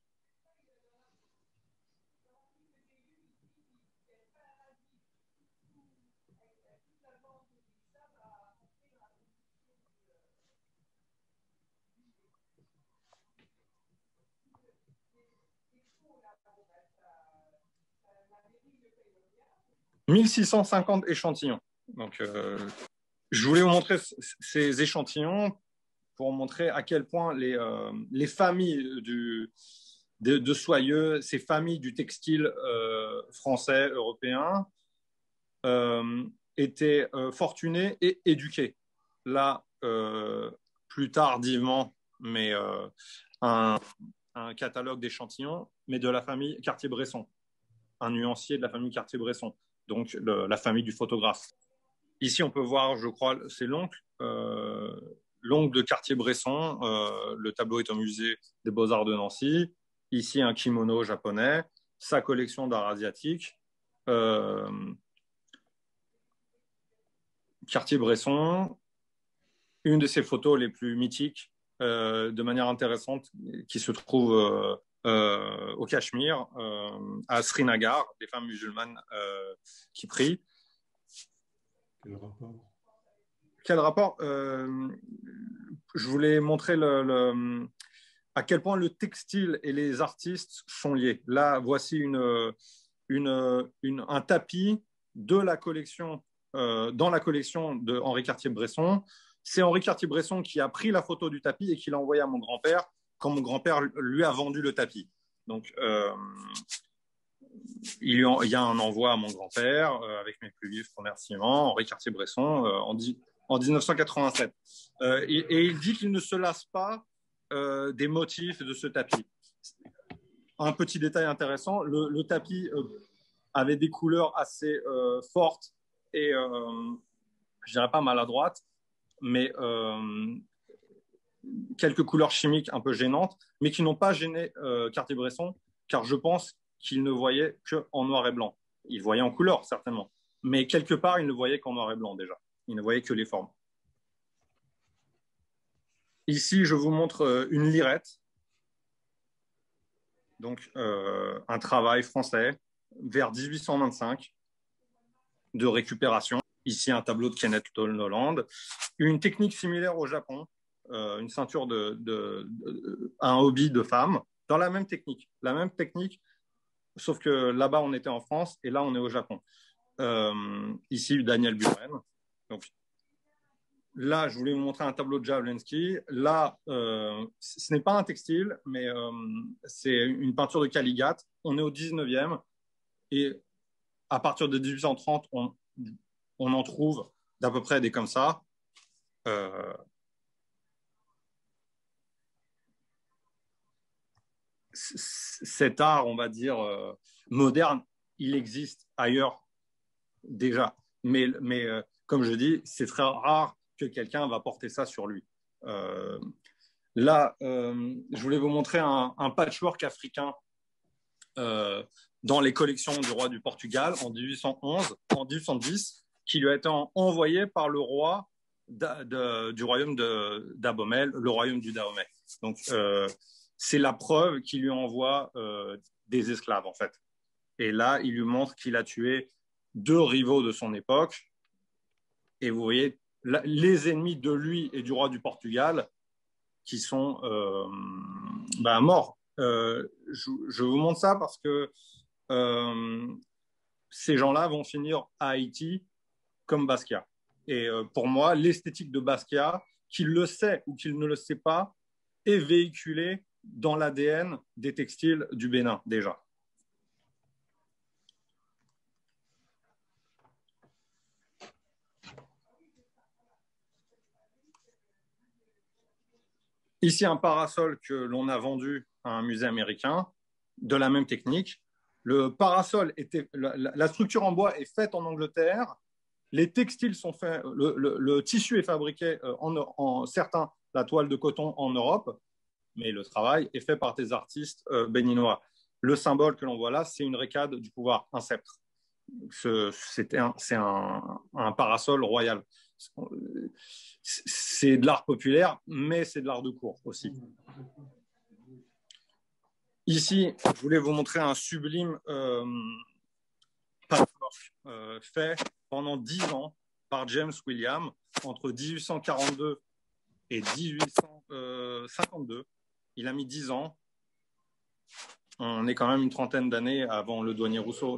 « 1650 échantillons. » Donc, je voulais vous montrer ces échantillons pour montrer à quel point les familles de soyeux, ces familles du textile français, européen, étaient fortunées et éduquées. Là, plus tardivement, mais un catalogue d'échantillons, mais de la famille Cartier-Bresson, un nuancier de la famille Cartier-Bresson, donc la famille du photographe. Ici, on peut voir, je crois, c'est l'oncle de Cartier-Bresson. Le tableau est au musée des Beaux-Arts de Nancy. Ici, un kimono japonais, sa collection d'art asiatique. Cartier-Bresson, une de ses photos les plus mythiques, de manière intéressante, qui se trouve au Cachemire, à Srinagar, des femmes musulmanes qui prient. Quel rapport? Quel rapport Je voulais montrer à quel point le textile et les artistes sont liés. Là, voici un tapis de la collection, dans la collection de Henri Cartier-Bresson. C'est Henri Cartier-Bresson qui a pris la photo du tapis et qui l'a envoyé à mon grand-père quand mon grand-père lui a vendu le tapis. Donc, il y a un envoi à mon grand-père avec mes plus vifs remerciements, Henri Cartier-Bresson, en 1987. Et il dit qu'il ne se lasse pas des motifs de ce tapis. Un petit détail intéressant, le tapis avait des couleurs assez fortes et, je dirais pas maladroites, mais quelques couleurs chimiques un peu gênantes, mais qui n'ont pas gêné Cartier-Bresson, car je pense qu'il ne voyait qu'en noir et blanc. Il voyait en couleur, certainement, mais quelque part, il ne voyait qu'en noir et blanc déjà. Il ne voyait que les formes. Ici, je vous montre une lirette, donc un travail français vers 1825 de récupération. Ici, un tableau de Kenneth Noland. Une technique similaire au Japon, une ceinture un hobby de femme, dans la même technique. La même technique, sauf que là-bas, on était en France et là, on est au Japon. Ici, Daniel Buren. Donc, là, je voulais vous montrer un tableau de Jawlensky. Là, ce n'est pas un textile, mais c'est une peinture de Caligate. On est au 19e et à partir de 1830, on en trouve d'à peu près des comme ça. Cet art, on va dire, moderne, il existe ailleurs déjà. Mais comme je dis, c'est très rare que quelqu'un va porter ça sur lui. Là, je voulais vous montrer un patchwork africain dans les collections du roi du Portugal en 1811, en 1810, qui lui a été envoyé par le roi du royaume d'Abomey, le royaume du Dahomey. Donc, c'est la preuve qu'il lui envoie des esclaves, en fait. Et là, il lui montre qu'il a tué 2 rivaux de son époque. Et vous voyez les ennemis de lui et du roi du Portugal qui sont morts. Je vous montre ça parce que ces gens-là vont finir à Haïti comme Basquiat. Et pour moi, l'esthétique de Basquiat, qu'il le sait ou qu'il ne le sait pas, est véhiculée dans l'ADN des textiles du Bénin déjà. Ici, un parasol que l'on a vendu à un musée américain, de la même technique. Le parasol la structure en bois est faite en Angleterre. Les textiles sont faits, le tissu est fabriqué en certains, la toile de coton en Europe, mais le travail est fait par des artistes béninois. Le symbole que l'on voit là, c'est une récade du pouvoir, un sceptre. C'est un parasol royal. C'est de l'art populaire, mais c'est de l'art de cour aussi. Ici, je voulais vous montrer un sublime patchwork fait pendant 10 ans par James Williams entre 1842 et 1852. Il a mis 10 ans. On est quand même une trentaine d'années avant le douanier Rousseau.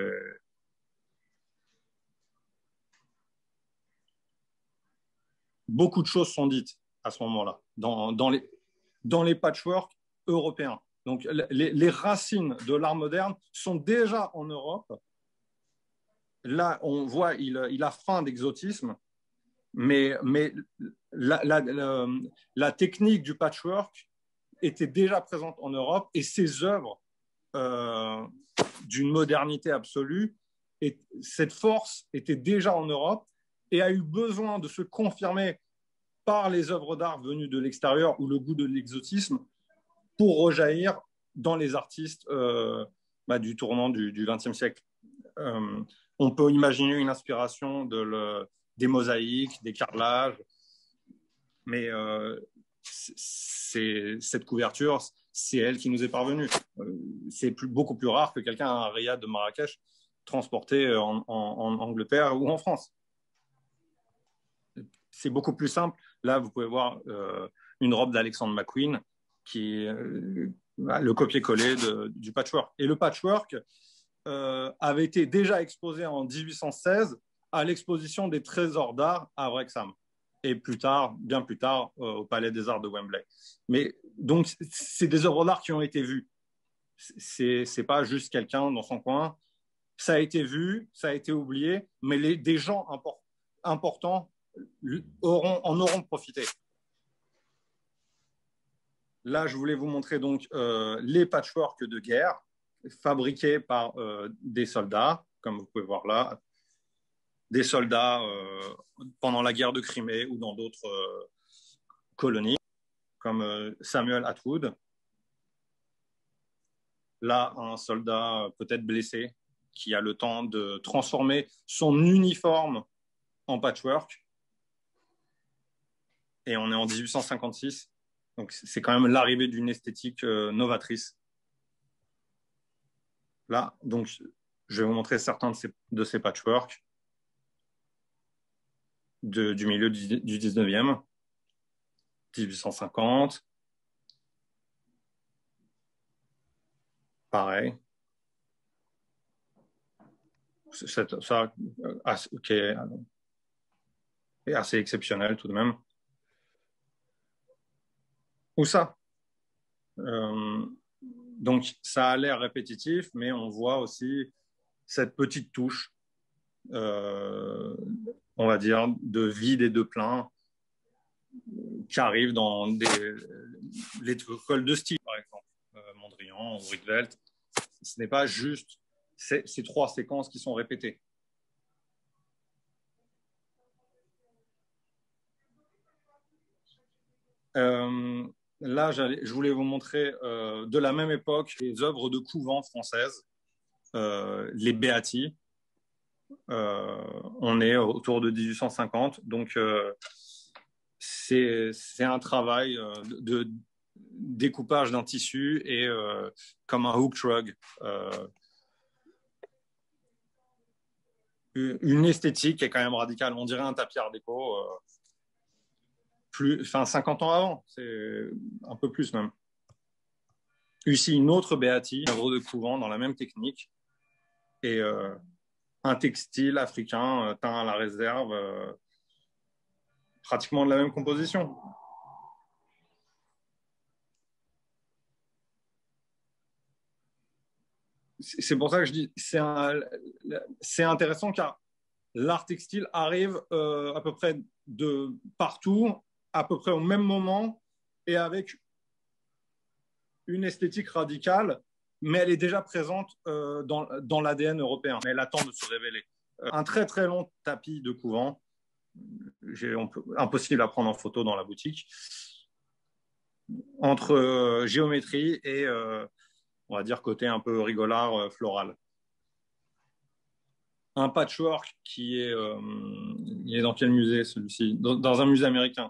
Beaucoup de choses sont dites à ce moment-là, dans les patchworks européens. Donc, les racines de l'art moderne sont déjà en Europe. Là, on voit, il a faim d'exotisme. Mais la technique du patchwork était déjà présente en Europe et ces œuvres d'une modernité absolue, et cette force était déjà en Europe et a eu besoin de se confirmer par les œuvres d'art venues de l'extérieur ou le goût de l'exotisme pour rejaillir dans les artistes du tournant du XXe siècle. On peut imaginer une inspiration des mosaïques, des carrelages, mais cette couverture, c'est elle qui nous est parvenue. C'est beaucoup plus rare que quelqu'un à un riad de Marrakech transporté en Angleterre ou en France. C'est beaucoup plus simple. Là, vous pouvez voir une robe d'Alexander McQueen qui est le copier-coller du patchwork. Et le patchwork avait été déjà exposé en 1816 à l'exposition des trésors d'art à Wrexham. Et plus tard, bien plus tard, au Palais des Arts de Wembley. Mais donc, c'est des œuvres d'art qui ont été vues. C'est pas juste quelqu'un dans son coin. Ça a été vu, ça a été oublié, mais des gens importants en auront profité. Là, je voulais vous montrer donc les patchworks de guerre fabriqués par des soldats, comme vous pouvez voir là, des soldats pendant la guerre de Crimée ou dans d'autres colonies, comme Samuel Atwood. Là, un soldat peut-être blessé qui a le temps de transformer son uniforme en patchwork. Et on est en 1856. Donc, c'est quand même l'arrivée d'une esthétique novatrice. Là, donc, je vais vous montrer certains de ces patchworks du milieu du 19e, 1850. Pareil. Ça okay, est assez exceptionnel tout de même. Ou ça. Donc, ça a l'air répétitif, mais on voit aussi cette petite touche, on va dire, de vide et de plein qui arrive dans les cols de style, par exemple, Mondrian ou Rietveld. Ce n'est pas juste ces trois séquences qui sont répétées. Là, je voulais vous montrer de la même époque les œuvres de couvent françaises, les Beati. On est autour de 1850, donc c'est un travail de découpage d'un tissu et comme un hook rug. Une esthétique qui est quand même radicale. On dirait un tapis art déco. 50 ans avant, c'est un peu plus même. Ici, une autre Beati, œuvre de couvent dans la même technique, et un textile africain teint à la réserve, pratiquement de la même composition. C'est pour ça que je dis, c'est intéressant car l'art textile arrive à peu près de partout, à peu près au même moment et avec une esthétique radicale, mais elle est déjà présente dans l'ADN européen. Elle attend de se révéler. Un très très long tapis de couvent, impossible à prendre en photo dans la boutique, entre géométrie et, on va dire, côté un peu rigolard, floral. Un patchwork qui est, il est dans quel musée celui-ci? Dans un musée américain.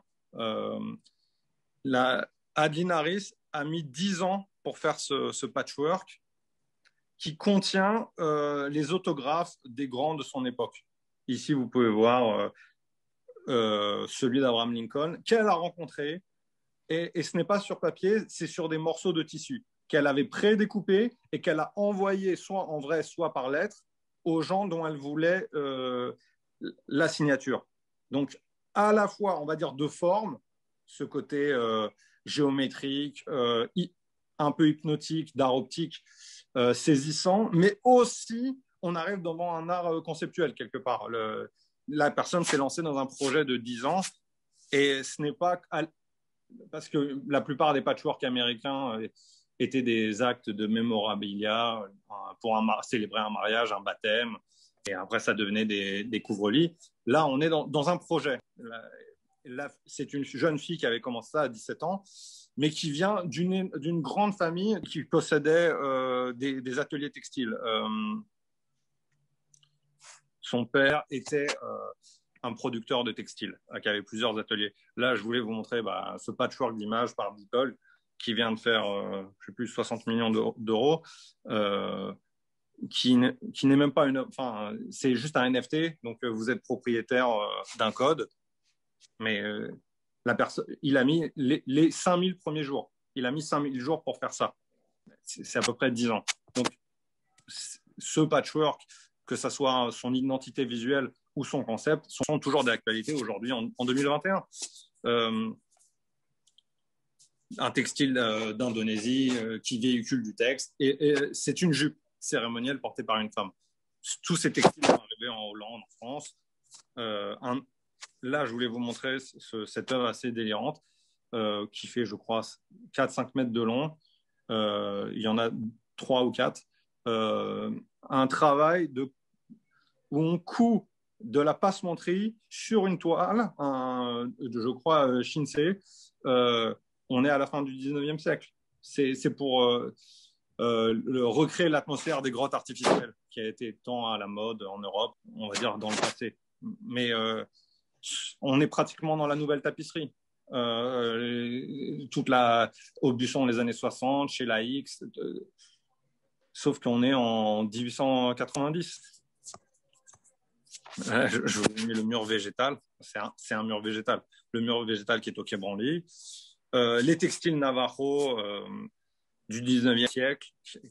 Adeline Harris a mis 10 ans pour faire ce patchwork qui contient les autographes des grands de son époque. Ici, vous pouvez voir celui d'Abraham Lincoln qu'elle a rencontré et ce n'est pas sur papier, c'est sur des morceaux de tissu qu'elle avait pré-découpés et qu'elle a envoyé soit en vrai, soit par lettre aux gens dont elle voulait la signature. Donc, à la fois, on va dire, de forme, ce côté géométrique, un peu hypnotique, d'art optique, saisissant, mais aussi, on arrive devant un art conceptuel, quelque part. la personne s'est lancée dans un projet de 10 ans et ce n'est pas parce que la plupart des patchwork américains étaient des actes de mémorabilia pour célébrer un mariage, un baptême, et après ça devenait des couvre-lits. Là, on est dans un projet. Là, c'est une jeune fille qui avait commencé ça à 17 ans, mais qui vient d'une grande famille qui possédait des ateliers textiles. Son père était un producteur de textiles qui avait plusieurs ateliers. Là, je voulais vous montrer ce patchwork d'images par Beeple qui vient de faire, je sais plus, 60 millions d'euros, qui n'est même pas enfin, c'est juste un NFT, donc vous êtes propriétaire d'un code, mais il a mis les 5000 premiers jours. Il a mis 5000 jours pour faire ça. C'est à peu près 10 ans. Donc, ce patchwork, que ce soit son identité visuelle ou son concept, sont toujours d'actualité aujourd'hui en 2021. Un textile d'Indonésie qui véhicule du texte. Et c'est une jupe cérémonielle portée par une femme. Tous ces textiles sont arrivés en Hollande, en France. Là, je voulais vous montrer cette œuvre assez délirante qui fait, je crois, 4-5 mètres de long. Il y en a 3 ou 4. Un travail où on coud de la passementerie sur une toile, je crois, Shinsei. On est à la fin du 19e siècle. C'est pour recréer l'atmosphère des grottes artificielles qui a été tant à la mode en Europe, on va dire, dans le passé. Mais on est pratiquement dans la nouvelle tapisserie. Aubusson les années 60, chez la X, sauf qu'on est en 1890. Je vous ai mis le mur végétal. C'est un mur végétal. Le mur végétal qui est au Quai Branly. Les textiles Navajo du 19e siècle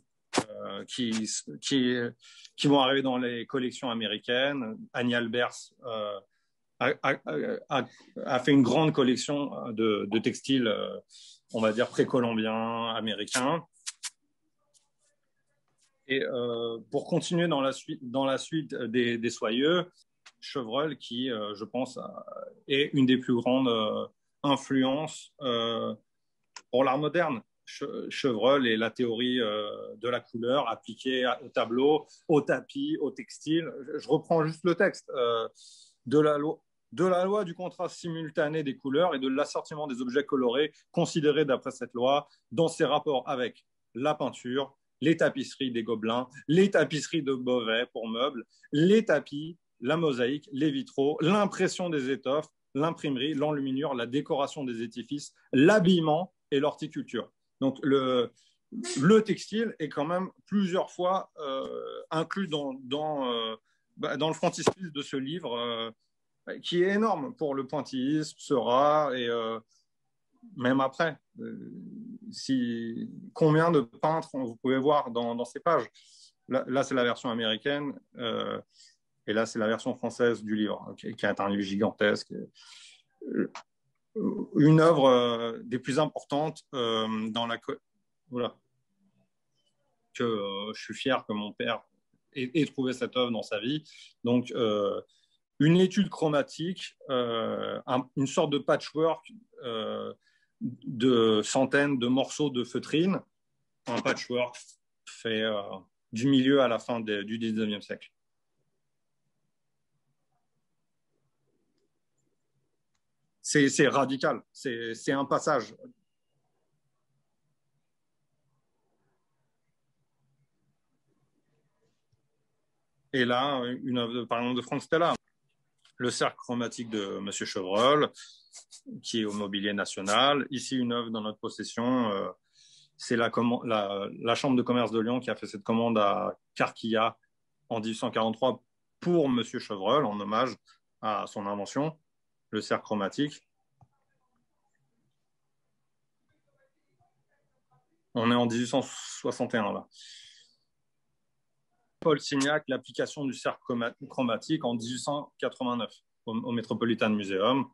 qui vont arriver dans les collections américaines. Annie Albers a fait une grande collection de textiles, on va dire, précolombiens, américains. Et pour continuer dans la suite des soyeux, Chevreul, qui, je pense, est une des plus grandes influences pour l'art moderne. Chevreul et la théorie de la couleur appliquée au tableau, au tapis, au textile. Je reprends juste le texte de la loi du contraste simultané des couleurs et de l'assortiment des objets colorés considérés d'après cette loi dans ses rapports avec la peinture, les tapisseries des Gobelins, les tapisseries de Beauvais pour meubles, les tapis, la mosaïque, les vitraux, l'impression des étoffes, l'imprimerie, l'enluminure, la décoration des édifices, l'habillement et l'horticulture. Donc, le textile est quand même plusieurs fois inclus dans le frontispice de ce livre qui est énorme pour le pointillisme, Seurat et même après. Combien de peintres vous pouvez voir dans ces pages. Là, c'est la version américaine et là, c'est la version française du livre, qui est un livre gigantesque. Une œuvre des plus importantes voilà. Je suis fier que mon père ait trouvé cette œuvre dans sa vie. Donc, une étude chromatique, une sorte de patchwork de centaines de morceaux de feutrine, un patchwork fait du milieu à la fin du 19e siècle. C'est radical, c'est un passage. Et là, une œuvre, par exemple, de Franck Stella, le cercle chromatique de M. Chevreul, qui est au Mobilier National. Ici, une œuvre dans notre possession, c'est la Chambre de commerce de Lyon qui a fait cette commande à Carquilla en 1843 pour M. Chevreul, en hommage à son invention, le cercle chromatique. On est en 1861, là. Paul Signac, l'application du cercle chromatique en 1889 au Metropolitan Museum.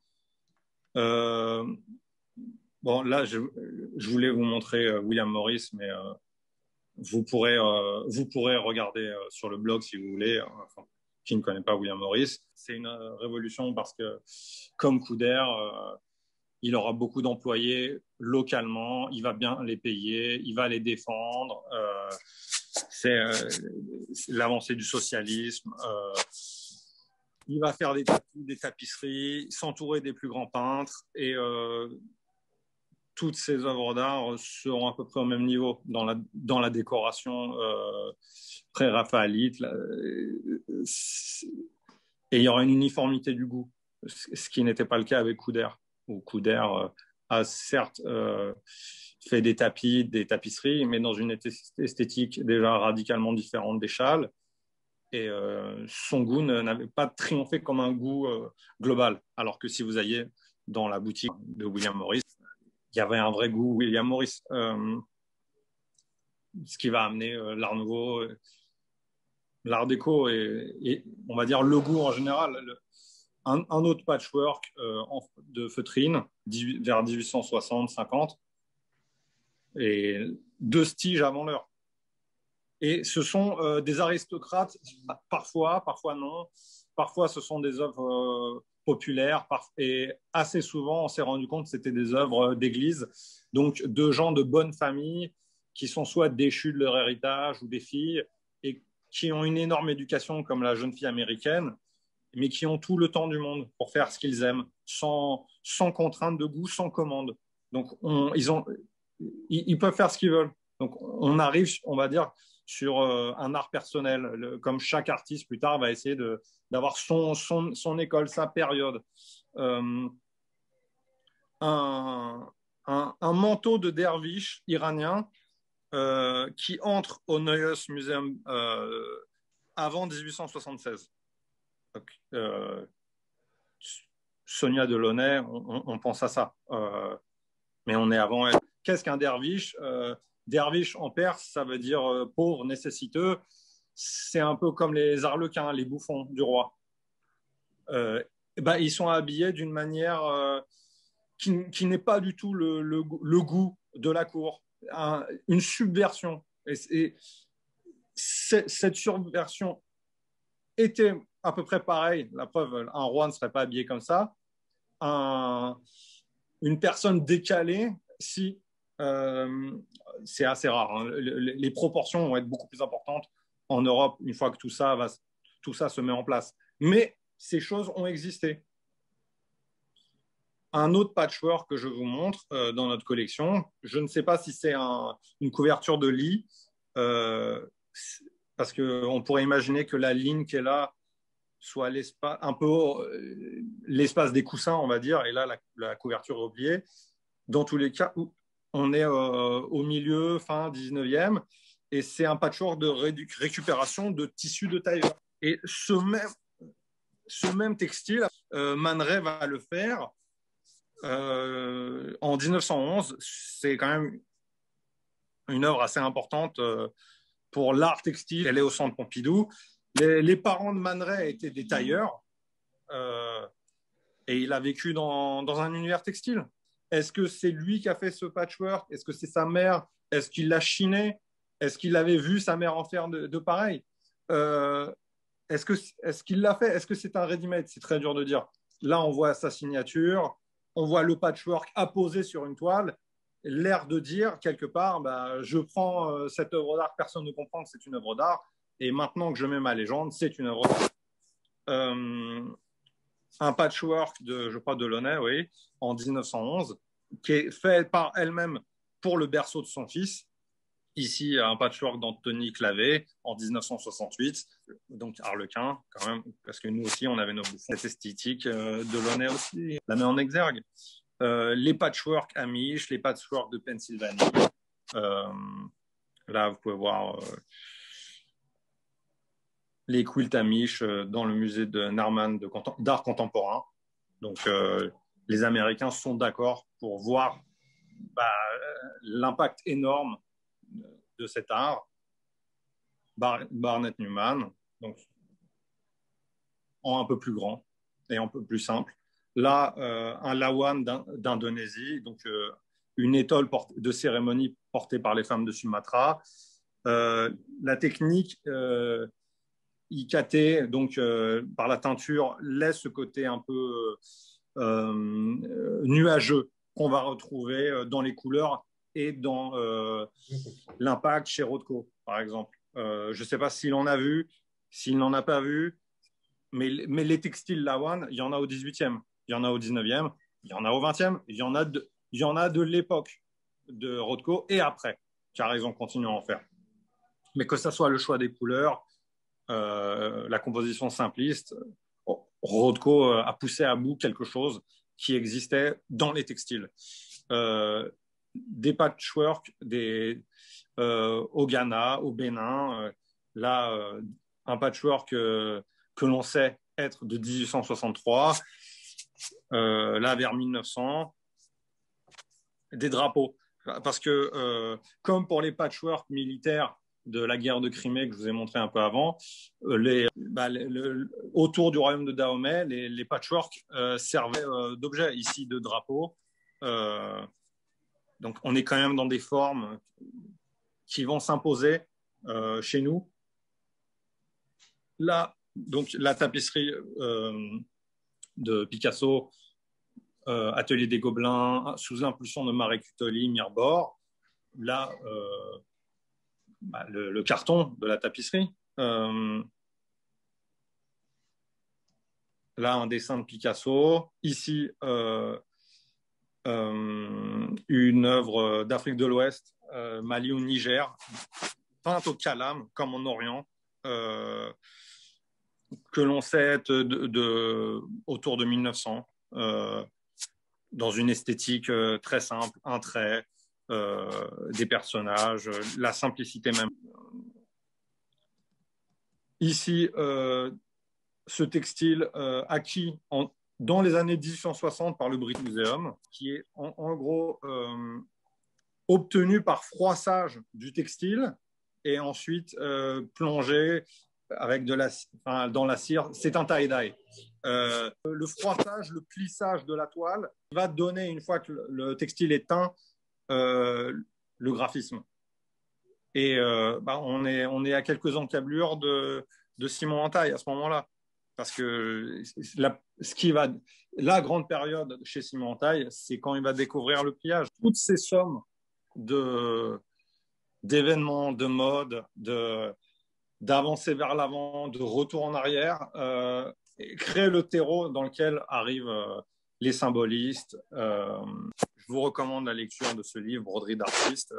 Bon, là, je voulais vous montrer William Morris, mais vous pourrez regarder sur le blog si vous voulez, qui ne connaît pas William Morris. C'est une révolution parce que, comme Couder, il aura beaucoup d'employés localement, il va bien les payer, il va les défendre. C'est l'avancée du socialisme. Il va faire des tapisseries, s'entourer des plus grands peintres et toutes ces œuvres d'art seront à peu près au même niveau dans la décoration pré-raphaélite. Et il y aura une uniformité du goût, ce qui n'était pas le cas avec Couder. Où Couder a certes fait des tapis, des tapisseries, mais dans une esthétique déjà radicalement différente des châles. Et son goût n'avait pas triomphé comme un goût global. Alors que si vous alliez dans la boutique de William Morris, il y avait un vrai goût William Morris. Ce qui va amener l'art nouveau, l'art déco et on va dire le goût en général. Un autre patchwork de feutrine vers 1860-50 et deux Stiges avant l'heure. Et ce sont des aristocrates, parfois non. Parfois, ce sont des œuvres populaires. Et assez souvent, on s'est rendu compte que c'était des œuvres d'église, donc de gens de bonne famille qui sont soit déchus de leur héritage ou des filles et qui ont une énorme éducation comme la jeune fille américaine, mais qui ont tout le temps du monde pour faire ce qu'ils aiment, sans contrainte de goût, sans commande. Donc, ils peuvent faire ce qu'ils veulent. Donc, on arrive, on va dire, sur un art personnel, comme chaque artiste plus tard va essayer d'avoir son école, sa période. Un manteau de derviche iranien qui entre au Neues Museum avant 1876. Donc, Sonia Delaunay, on pense à ça. Mais on est avant elle. Qu'est-ce qu'un derviche Derviche en perse, ça veut dire pauvre, nécessiteux. C'est un peu comme les arlequins, les bouffons du roi. Ils sont habillés d'une manière qui n'est pas du tout le goût de la cour. Une subversion. Et cette subversion était à peu près pareille. La preuve, un roi ne serait pas habillé comme ça. Une personne décalée, si c'est assez rare. Hein. Les proportions vont être beaucoup plus importantes en Europe une fois que tout ça se met en place. Mais ces choses ont existé. Un autre patchwork que je vous montre dans notre collection, je ne sais pas si c'est une couverture de lit, parce qu'on pourrait imaginer que la ligne qui est là soit un peu l'espace des coussins, on va dire, et là, la couverture est oubliée. Dans tous les cas, on est au milieu, fin 19e, et c'est un patchwork de récupération de tissus de tailleur. Et ce même textile, Man Ray va le faire en 1911. C'est quand même une œuvre assez importante pour l'art textile. Elle est au Centre Pompidou. Les parents de Man Ray étaient des tailleurs et il a vécu dans un univers textile. Est-ce que c'est lui qui a fait ce patchwork? Est-ce que c'est sa mère? Est-ce qu'il l'a chiné? Est-ce qu'il avait vu sa mère en faire de pareil? Est-ce qu'il l'a fait? Est-ce que c'est un ready-made? C'est très dur de dire. Là, on voit sa signature, on voit le patchwork apposé sur une toile, l'air de dire, quelque part, je prends cette œuvre d'art, personne ne comprend que c'est une œuvre d'art, et maintenant que je mets ma légende, c'est une œuvre d'art. Un patchwork je crois, de Delaunay, oui, en 1911, qui est fait par elle-même pour le berceau de son fils. Ici, un patchwork d'Anthony Clavé en 1968, donc Harlequin, quand même, parce que nous aussi, on avait nos bouffons. Cette esthétique de Delaunay aussi la met en exergue. Les patchwork Amish, les patchwork de Pennsylvanie. Là, vous pouvez voir les quilts Amish dans le musée de Narman d'art contemporain. Donc, les Américains sont d'accord pour voir l'impact énorme de cet art. Barnett Newman, donc en un peu plus grand et un peu plus simple. Là, un lawan d'Indonésie, donc une étole de cérémonie portée par les femmes de Sumatra. La technique IKT, donc par la teinture, laisse ce côté un peu nuageux qu'on va retrouver dans les couleurs et dans l'impact chez Rothko, par exemple. Je ne sais pas s'il en a vu, s'il n'en a pas vu, mais les textiles Lawan, il y en a au 18e, il y en a au 19e, il y en a au 20e, il y en a de l'époque de Rothko et après, car ils ont continué à en faire. Mais que ce soit le choix des couleurs, la composition simpliste, Rothko a poussé à bout quelque chose qui existait dans les textiles. Des patchwork, au Ghana, au Bénin, là, un patchwork que l'on sait être de 1863, là vers 1900, des drapeaux. Parce que, comme pour les patchwork militaires de la guerre de Crimée que je vous ai montré un peu avant, autour du royaume de Dahomey, les patchwork servaient d'objets, ici de drapeaux. Donc on est quand même dans des formes qui vont s'imposer chez nous. Là, donc la tapisserie de Picasso, Atelier des Gobelins, sous l'impulsion de Marie Cutoli, Mirbor. Là, le carton de la tapisserie. Là, un dessin de Picasso. Ici, une œuvre d'Afrique de l'Ouest, Mali ou Niger, peinte au calame, comme en Orient, que l'on sait être autour de 1900, dans une esthétique très simple, un trait, des personnages, la simplicité même. Ici, ce textile acquis dans les années 1860 par le British Museum, qui est en gros obtenu par froissage du textile et ensuite plongé avec dans la cire. C'est un tie-dye. Le froissage, le plissage de la toile va donner, une fois que le textile est teint, le graphisme. Et on est à quelques encablures de Simon Entaille à ce moment-là. Parce que la grande période chez Simon Entaille, c'est quand il va découvrir le pliage. Toutes ces sommes d'événements, de mode, d'avancer vers l'avant, de retour en arrière, créent le terreau dans lequel arrivent les symbolistes. Je vous recommande la lecture de ce livre, Broderie d'artistes,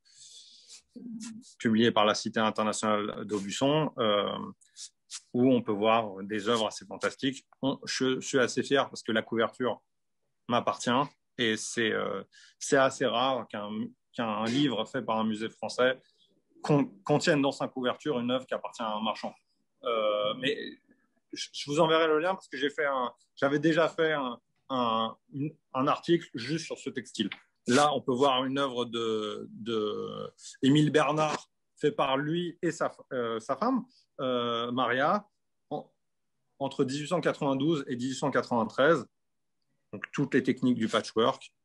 publié par la Cité internationale d'Aubusson, où on peut voir des œuvres assez fantastiques. Je suis assez fier parce que la couverture m'appartient et c'est assez rare qu'un livre fait par un musée français contienne dans sa couverture une œuvre qui appartient à un marchand. Mais je vous enverrai le lien parce que j'avais déjà fait un article juste sur ce textile. Là, on peut voir une œuvre de Émile Bernard fait par lui et sa femme, Maria, entre 1892 et 1893. Donc, toutes les techniques du patchwork.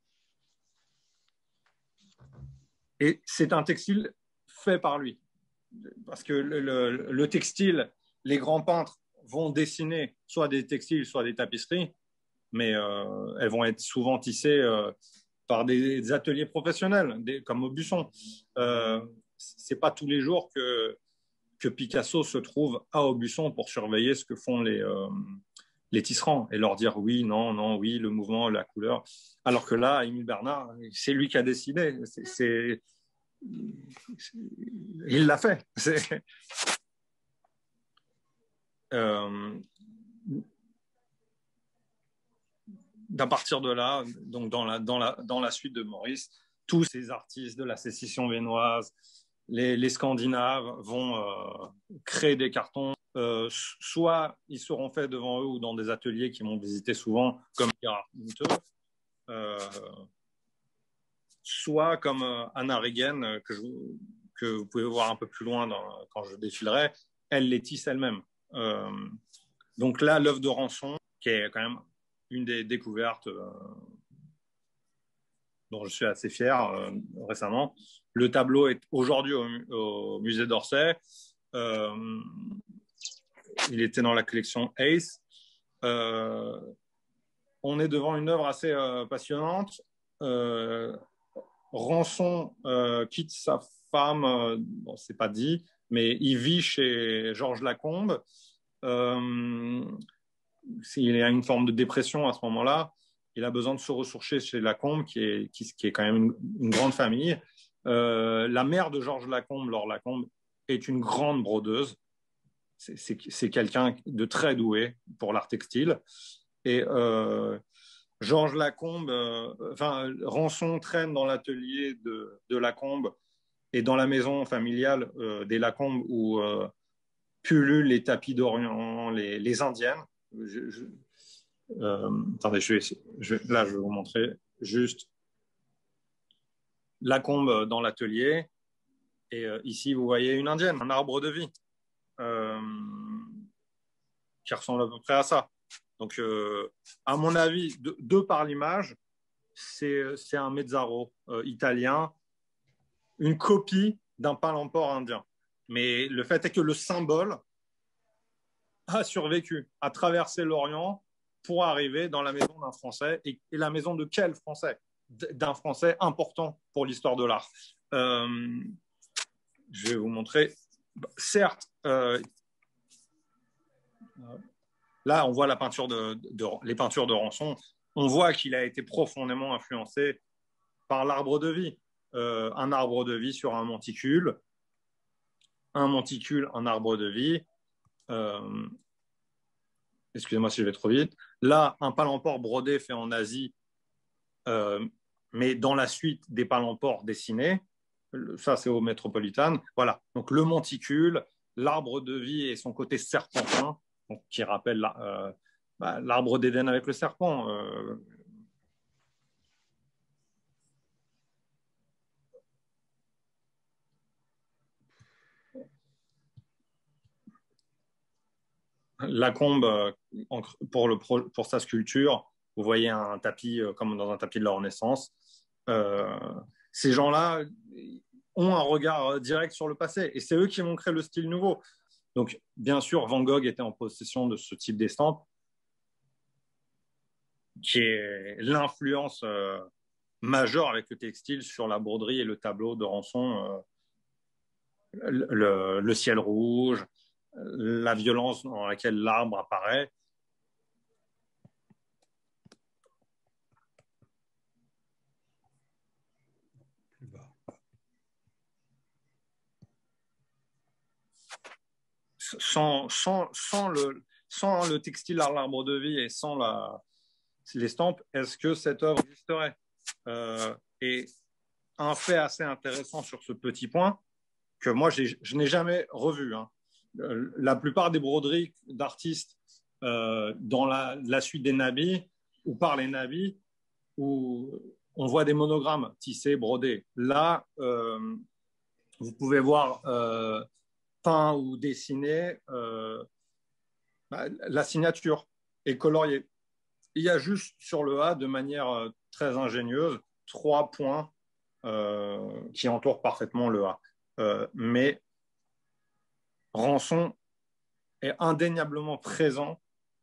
Et c'est un textile fait par lui. Parce que le textile, les grands peintres vont dessiner soit des textiles, soit des tapisseries, mais elles vont être souvent tissées par des ateliers professionnels, comme Aubusson. C'est pas tous les jours que Picasso se trouve à Aubusson pour surveiller ce que font les tisserands et leur dire oui, non, non, oui, le mouvement, la couleur. Alors que là, Émile Bernard, c'est lui qui a décidé. Il l'a fait. À partir de là, donc dans la suite de Maurice, tous ces artistes de la sécession viennoise, les Scandinaves vont créer des cartons. Soit ils seront faits devant eux ou dans des ateliers qu'ils vont visiter souvent, comme Gerhard Munthe, soit comme Anna Regen, que vous pouvez voir un peu plus loin quand je défilerai, elle les tisse elle-même. Donc là, l'œuvre de Rançon, qui est quand même une des découvertes dont je suis assez fier récemment. Le tableau est aujourd'hui au musée d'Orsay. il était dans la collection Ace. On est devant une œuvre assez passionnante. Rançon quitte sa femme, bon, c'est pas dit, mais il vit chez Georges Lacombe. Il a une forme de dépression à ce moment-là. Il a besoin de se ressourcer chez Lacombe, qui est quand même une grande famille. La mère de Georges Lacombe, Laure Lacombe, est une grande brodeuse. C'est quelqu'un de très doué pour l'art textile. Et Georges Lacombe, Rançon traîne dans l'atelier de Lacombe et dans la maison familiale des Lacombe où pullulent les tapis d'Orient, les Indiennes. Attendez, là, je vais vous montrer juste Lacombe dans l'atelier. Et ici, vous voyez une Indienne, un arbre de vie, qui ressemble à peu près à ça. Donc, à mon avis, de par l'image, c'est un mezzaro italien, une copie d'un palampore indien. Mais le fait est que le symbole a survécu, a traversé l'Orient pour arriver dans la maison d'un Français. Et la maison de quel Français? D'un Français important pour l'histoire de l'art. Je vais vous montrer. Certes, là, on voit les peintures de Rançon. On voit qu'il a été profondément influencé par l'arbre de vie. Un arbre de vie sur un monticule, un arbre de vie. Excusez-moi si je vais trop vite. Là, un palampore brodé fait en Asie, mais dans la suite des palampores dessinés. Ça, c'est au Métropolitane. Voilà. Donc, le monticule, l'arbre de vie et son côté serpentin, donc, qui rappelle l'arbre d'Éden avec le serpent. Lacombe, pour sa sculpture, vous voyez un tapis comme dans un tapis de la Renaissance. Ces gens-là ont un regard direct sur le passé et c'est eux qui vont créer le style nouveau. Donc, bien sûr, Van Gogh était en possession de ce type d'estampe, qui est l'influence majeure avec le textile sur la broderie et le tableau de Rançon, le ciel rouge, la violence dans laquelle l'arbre apparaît. Sans le textile à l'arbre de vie et sans l'estampe, est-ce que cette œuvre existerait? Et un fait assez intéressant sur ce petit point, que moi, je n'ai jamais revu. Hein. La plupart des broderies d'artistes dans la suite des nabis ou par les nabis, où on voit des monogrammes tissés, brodés. Là, vous pouvez voir peint ou dessiné la signature et coloriée. Il y a juste sur le A, de manière très ingénieuse, 3 points qui entourent parfaitement le A. Mais Rançon est indéniablement présent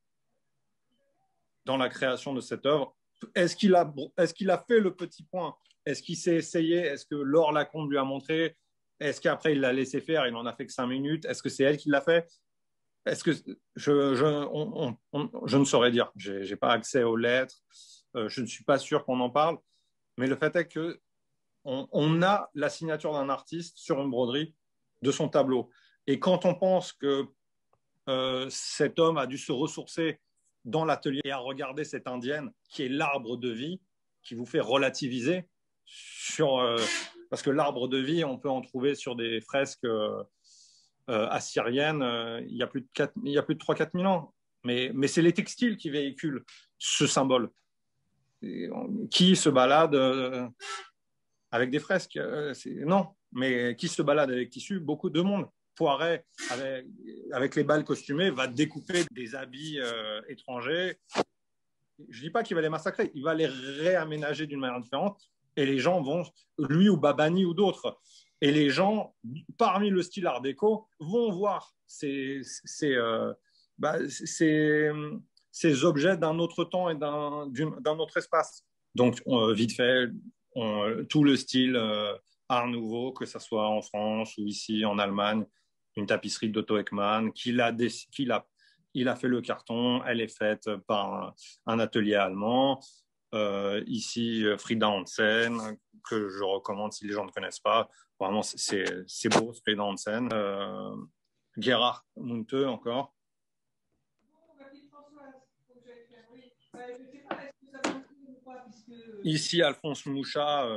dans la création de cette œuvre. Est-ce qu'il a fait le petit point? Est-ce qu'il s'est essayé? Est-ce que Laure Lacombe lui a montré? Est-ce qu'après il l'a laissé faire? Il n'en a fait que 5 minutes. Est-ce que c'est elle qui l'a fait? Est-ce que je ne saurais dire. Je n'ai pas accès aux lettres. Je ne suis pas sûr qu'on en parle. Mais le fait est que on a la signature d'un artiste sur une broderie de son tableau. Et quand on pense que cet homme a dû se ressourcer dans l'atelier et à regarder cette indienne qui est l'arbre de vie, qui vous fait relativiser sur parce que l'arbre de vie, on peut en trouver sur des fresques assyriennes il y a plus de 3-4 000 ans. Mais c'est les textiles qui véhiculent ce symbole. Qui se balade avec des fresques non, mais qui se balade avec tissu? Beaucoup de monde. Poiret, avec les balles costumées, va découper des habits étrangers. Je ne dis pas qu'il va les massacrer, il va les réaménager d'une manière différente et les gens vont, lui ou Babani ou d'autres, et les gens, parmi le style art déco, vont voir ces bah, ces objets d'un autre temps et d'un autre espace. Donc, vite fait, tout le style Art Nouveau, que ce soit en France ou ici en Allemagne, une tapisserie d'Otto Eckmann, il a fait le carton, elle est faite par un atelier allemand. Ici, Frida Hansen, que je recommande si les gens ne connaissent pas. Vraiment, c'est beau, Frida Hansen. Gerhard Munthe encore. Ici, Alphonse Mouchat,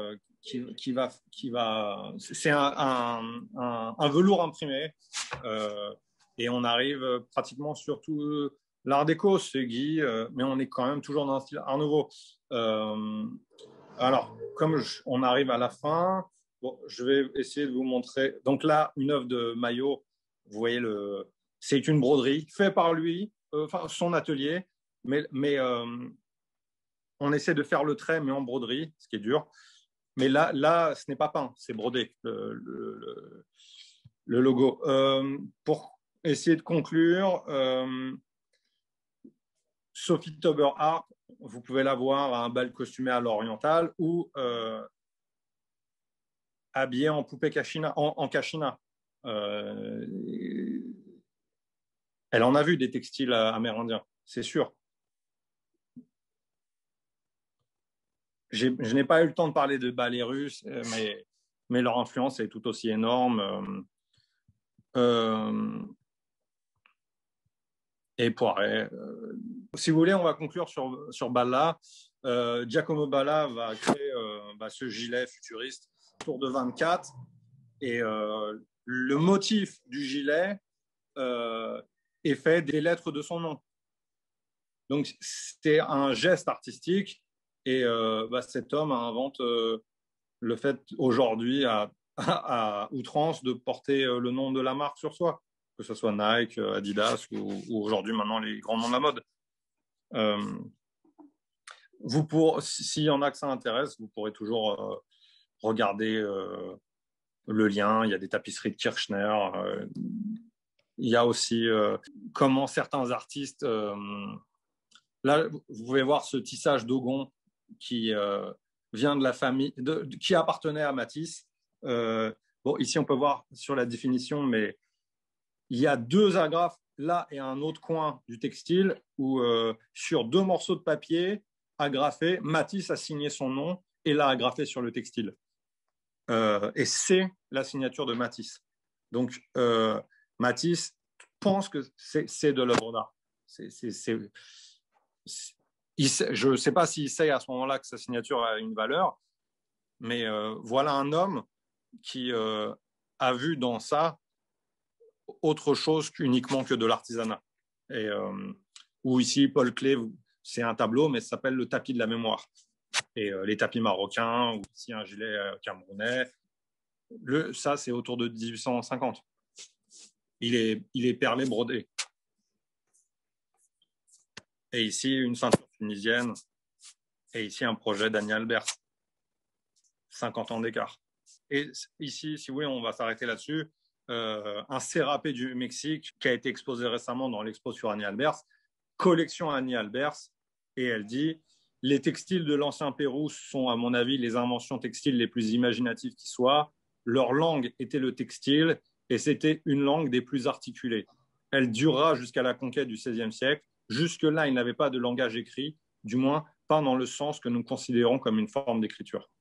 c'est un velours imprimé, et on arrive pratiquement sur tout l'art déco, c'est Guy, mais on est quand même toujours dans un style Art Nouveau. Alors, on arrive à la fin, bon, je vais essayer de vous montrer. Donc là, une œuvre de Maillot, vous voyez, c'est une broderie faite par lui, son atelier, mais on essaie de faire le trait, mais en broderie, ce qui est dur. Mais là, ce n'est pas peint, c'est brodé, le logo. Pour essayer de conclure, Sophie Tauber-Art, vous pouvez la voir à un bal costumé à l'oriental ou habillée en poupée kashina, en kashina. Elle en a vu des textiles amérindiens, c'est sûr. Je n'ai pas eu le temps de parler de ballets russes, mais leur influence est tout aussi énorme. Et Poiret. Si vous voulez, on va conclure sur Balla. Giacomo Balla va créer ce gilet futuriste Tour de 24. Et le motif du gilet est fait des lettres de son nom. Donc, c'est un geste artistique. Et cet homme invente le fait aujourd'hui à outrance de porter le nom de la marque sur soi, que ce soit Nike, Adidas ou aujourd'hui maintenant les grands noms de la mode. S'il y en a que ça intéresse, vous pourrez toujours regarder le lien. Il y a des tapisseries de Kirchner. Il y a aussi comment certains artistes... là, vous pouvez voir ce tissage Dogon qui vient de la famille, qui appartenait à Matisse. Ici, on peut voir sur la définition, mais il y a 2 agrafes là et un autre coin du textile où sur 2 morceaux de papier agrafés, Matisse a signé son nom et l'a agrafé sur le textile. Et c'est la signature de Matisse. Donc, Matisse pense que c'est de l'œuvre d'art. Je ne sais pas s'il sait à ce moment-là que sa signature a une valeur, mais voilà un homme qui a vu dans ça autre chose qu'uniquement que de l'artisanat. Et où ici, Paul Klee, c'est un tableau, mais ça s'appelle le tapis de la mémoire. Et les tapis marocains, ou ici un gilet camerounais, ça c'est autour de 1850. Il est perlé brodé. Et ici, une ceinture tunisienne. Et ici, un projet d'Annie Albers. 50 ans d'écart. Et ici, si vous voulez, on va s'arrêter là-dessus. Un sérapé du Mexique qui a été exposé récemment dans l'expo sur Annie Albers. Collection Annie Albers. Et elle dit, les textiles de l'ancien Pérou sont, à mon avis, les inventions textiles les plus imaginatives qui soient. Leur langue était le textile et c'était une langue des plus articulées. Elle durera jusqu'à la conquête du XVIe siècle. Jusque-là, il n'avait pas de langage écrit, du moins pas dans le sens que nous considérons comme une forme d'écriture.